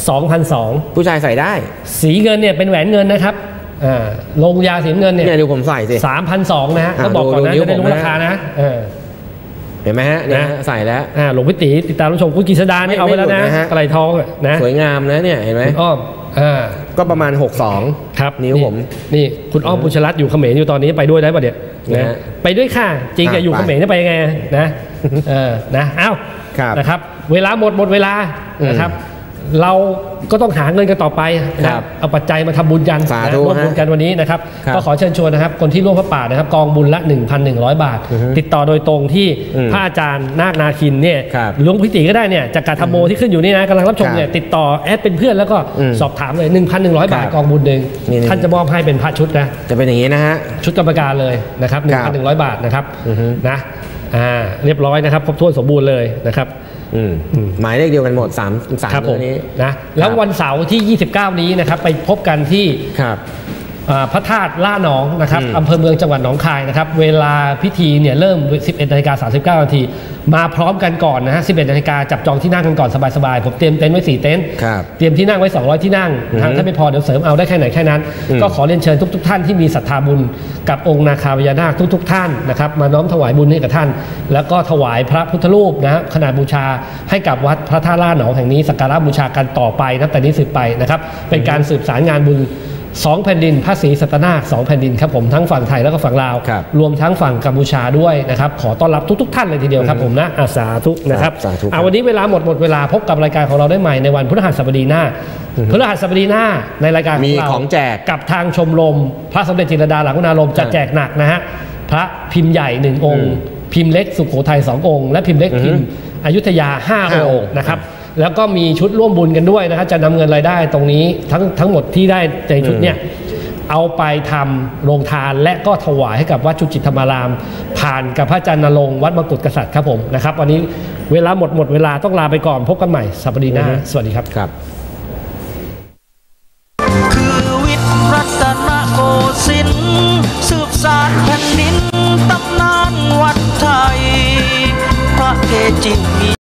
2,200 ผู้ชายใส่ได้สีเงินเนี่ยเป็นแหวนเงินนะครับลงยาสีเงินเนี่ยดูผมใส่สิ 3,200 นะฮะก็บอกก่อนนะจะได้รู้ราคานะเห็นไหมฮะเนี่ยใส่แล้วหลวงพี่ตีติดตามรับชมคุณกฤษดานี่เอาไว้แล้วนะกระไหล่ทองนะสวยงามนะเนี่ยเห็นไหมอ้อมก็ประมาณ62 ครับนิ้วผมนี่คุณอ้อมปุชรัตน์อยู่เขมรอยู่ตอนนี้ไปด้วยได้ป่ะเนี่ยนะไปด้วยค่ะจริงจะอยู่เขมรจะไปยังไงนะนะเอ้านะครับเวลาหมดเวลานะครับเราก็ต้องหาเงินกันต่อไปนะครับเอาปัจจัยมาทำบุญกันร่วมบุญกันวันนี้นะครับก็ขอเชิญชวนนะครับคนที่ร่วมพระป่านะครับกองบุญละ 1,100 บาทติดต่อโดยตรงที่พระอาจารย์นาคนาคินเนี่ยหลวงพี่ตีก็ได้เนี่ยจากการทำโมที่ขึ้นอยู่นี่นะกำลังรับชมเนี่ยติดต่อแอดเป็นเพื่อนแล้วก็สอบถามเลย 1,100 บาทกองบุญหนึ่งท่านจะมอบให้เป็นพระชุดนะจะเป็นอย่างนี้นะฮะชุดกรรมการเลยนะครับ 1,100 บาทนะครับนะเรียบร้อยนะครับครบถ้วนสมบูรณ์เลยนะครับหมายเลขเดียวกันหมด3ตัวนี้นะแล้ววันเสาร์ที่29นี้นะครับไปพบกันที่พระธาตุล่าหนองนะครับอำเภอเมืองจังหวัดหนองคายนะครับเวลาพิธีเนี่ยเริ่ม 11:39 นาทีมาพร้อมกันก่อนนะฮะ 11 นาฬิกาจับจองที่นั่งกันก่อนสบายๆผมเตรียมเต็นท์ไว้4 เต็นท์เตรียมที่นั่งไว้200ที่นั่งถ้าไม่พอเดี๋ยวเสริมเอาได้แค่ไหนแค่นั้นก็ขอเรียนเชิญทุกท่านที่มีศรัทธาบุญกับองค์นาคาพญานาคทุกท่านนะครับมาน้อมถวายบุญให้กับท่านแล้วก็ถวายพระพุทธรูปนะขนาดบูชาให้กับวัดพระธาตุล่าหนองแห่งนี้สักการะบูชากันต่อไปนะแต่นี้สืบไปนะครับเป็นการสืบสารงานบุญ2 แผ่นดินพระศรีสัตนาค2 แผ่นดินครับผมทั้งฝั่งไทยแล้วก็ฝั่งลาวรวมทั้งฝั่งกัมพูชาด้วยนะครับขอต้อนรับทุกท่านเลยทีเดียวครับผมนะสาธุนะครับวันนี้เวลาหมดเวลาพบกับรายการของเราได้ใหม่ในวันพฤหัสบดีหน้าในรายการของเรามีของแจกกับทางชมรมพระสมเด็จจิตรลดาหลังอุณาโลมจะแจกหนักนะฮะพระพิมพ์ใหญ่1 องค์พิมพ์เล็กสุโขทัย2 องค์และพิมพ์เล็กพิมพ์อยุธยา5 องค์นะครับแล้วก็มีชุดร่วมบุญกันด้วยนะครับจะนำเงินรายได้ตรงนี้ทั้งหมดที่ได้ในชุดเนี่ยเอาไปทำโรงทานและก็ถวายให้กับวัดชุจิตธรรมารามผ่านกับพระอาจารย์ณรงค์วัดมกุฎกษัตริย์ครับผมนะครับวันนี้เวลาหมดเวลาต้องลาไปก่อนพบกันใหม่สัปดาห์หน้าสวัสดีครับคือวิทย์รัตนโกสินทร์สืบสานแผ่นดินตำนานวัดไทยพระเกจิมี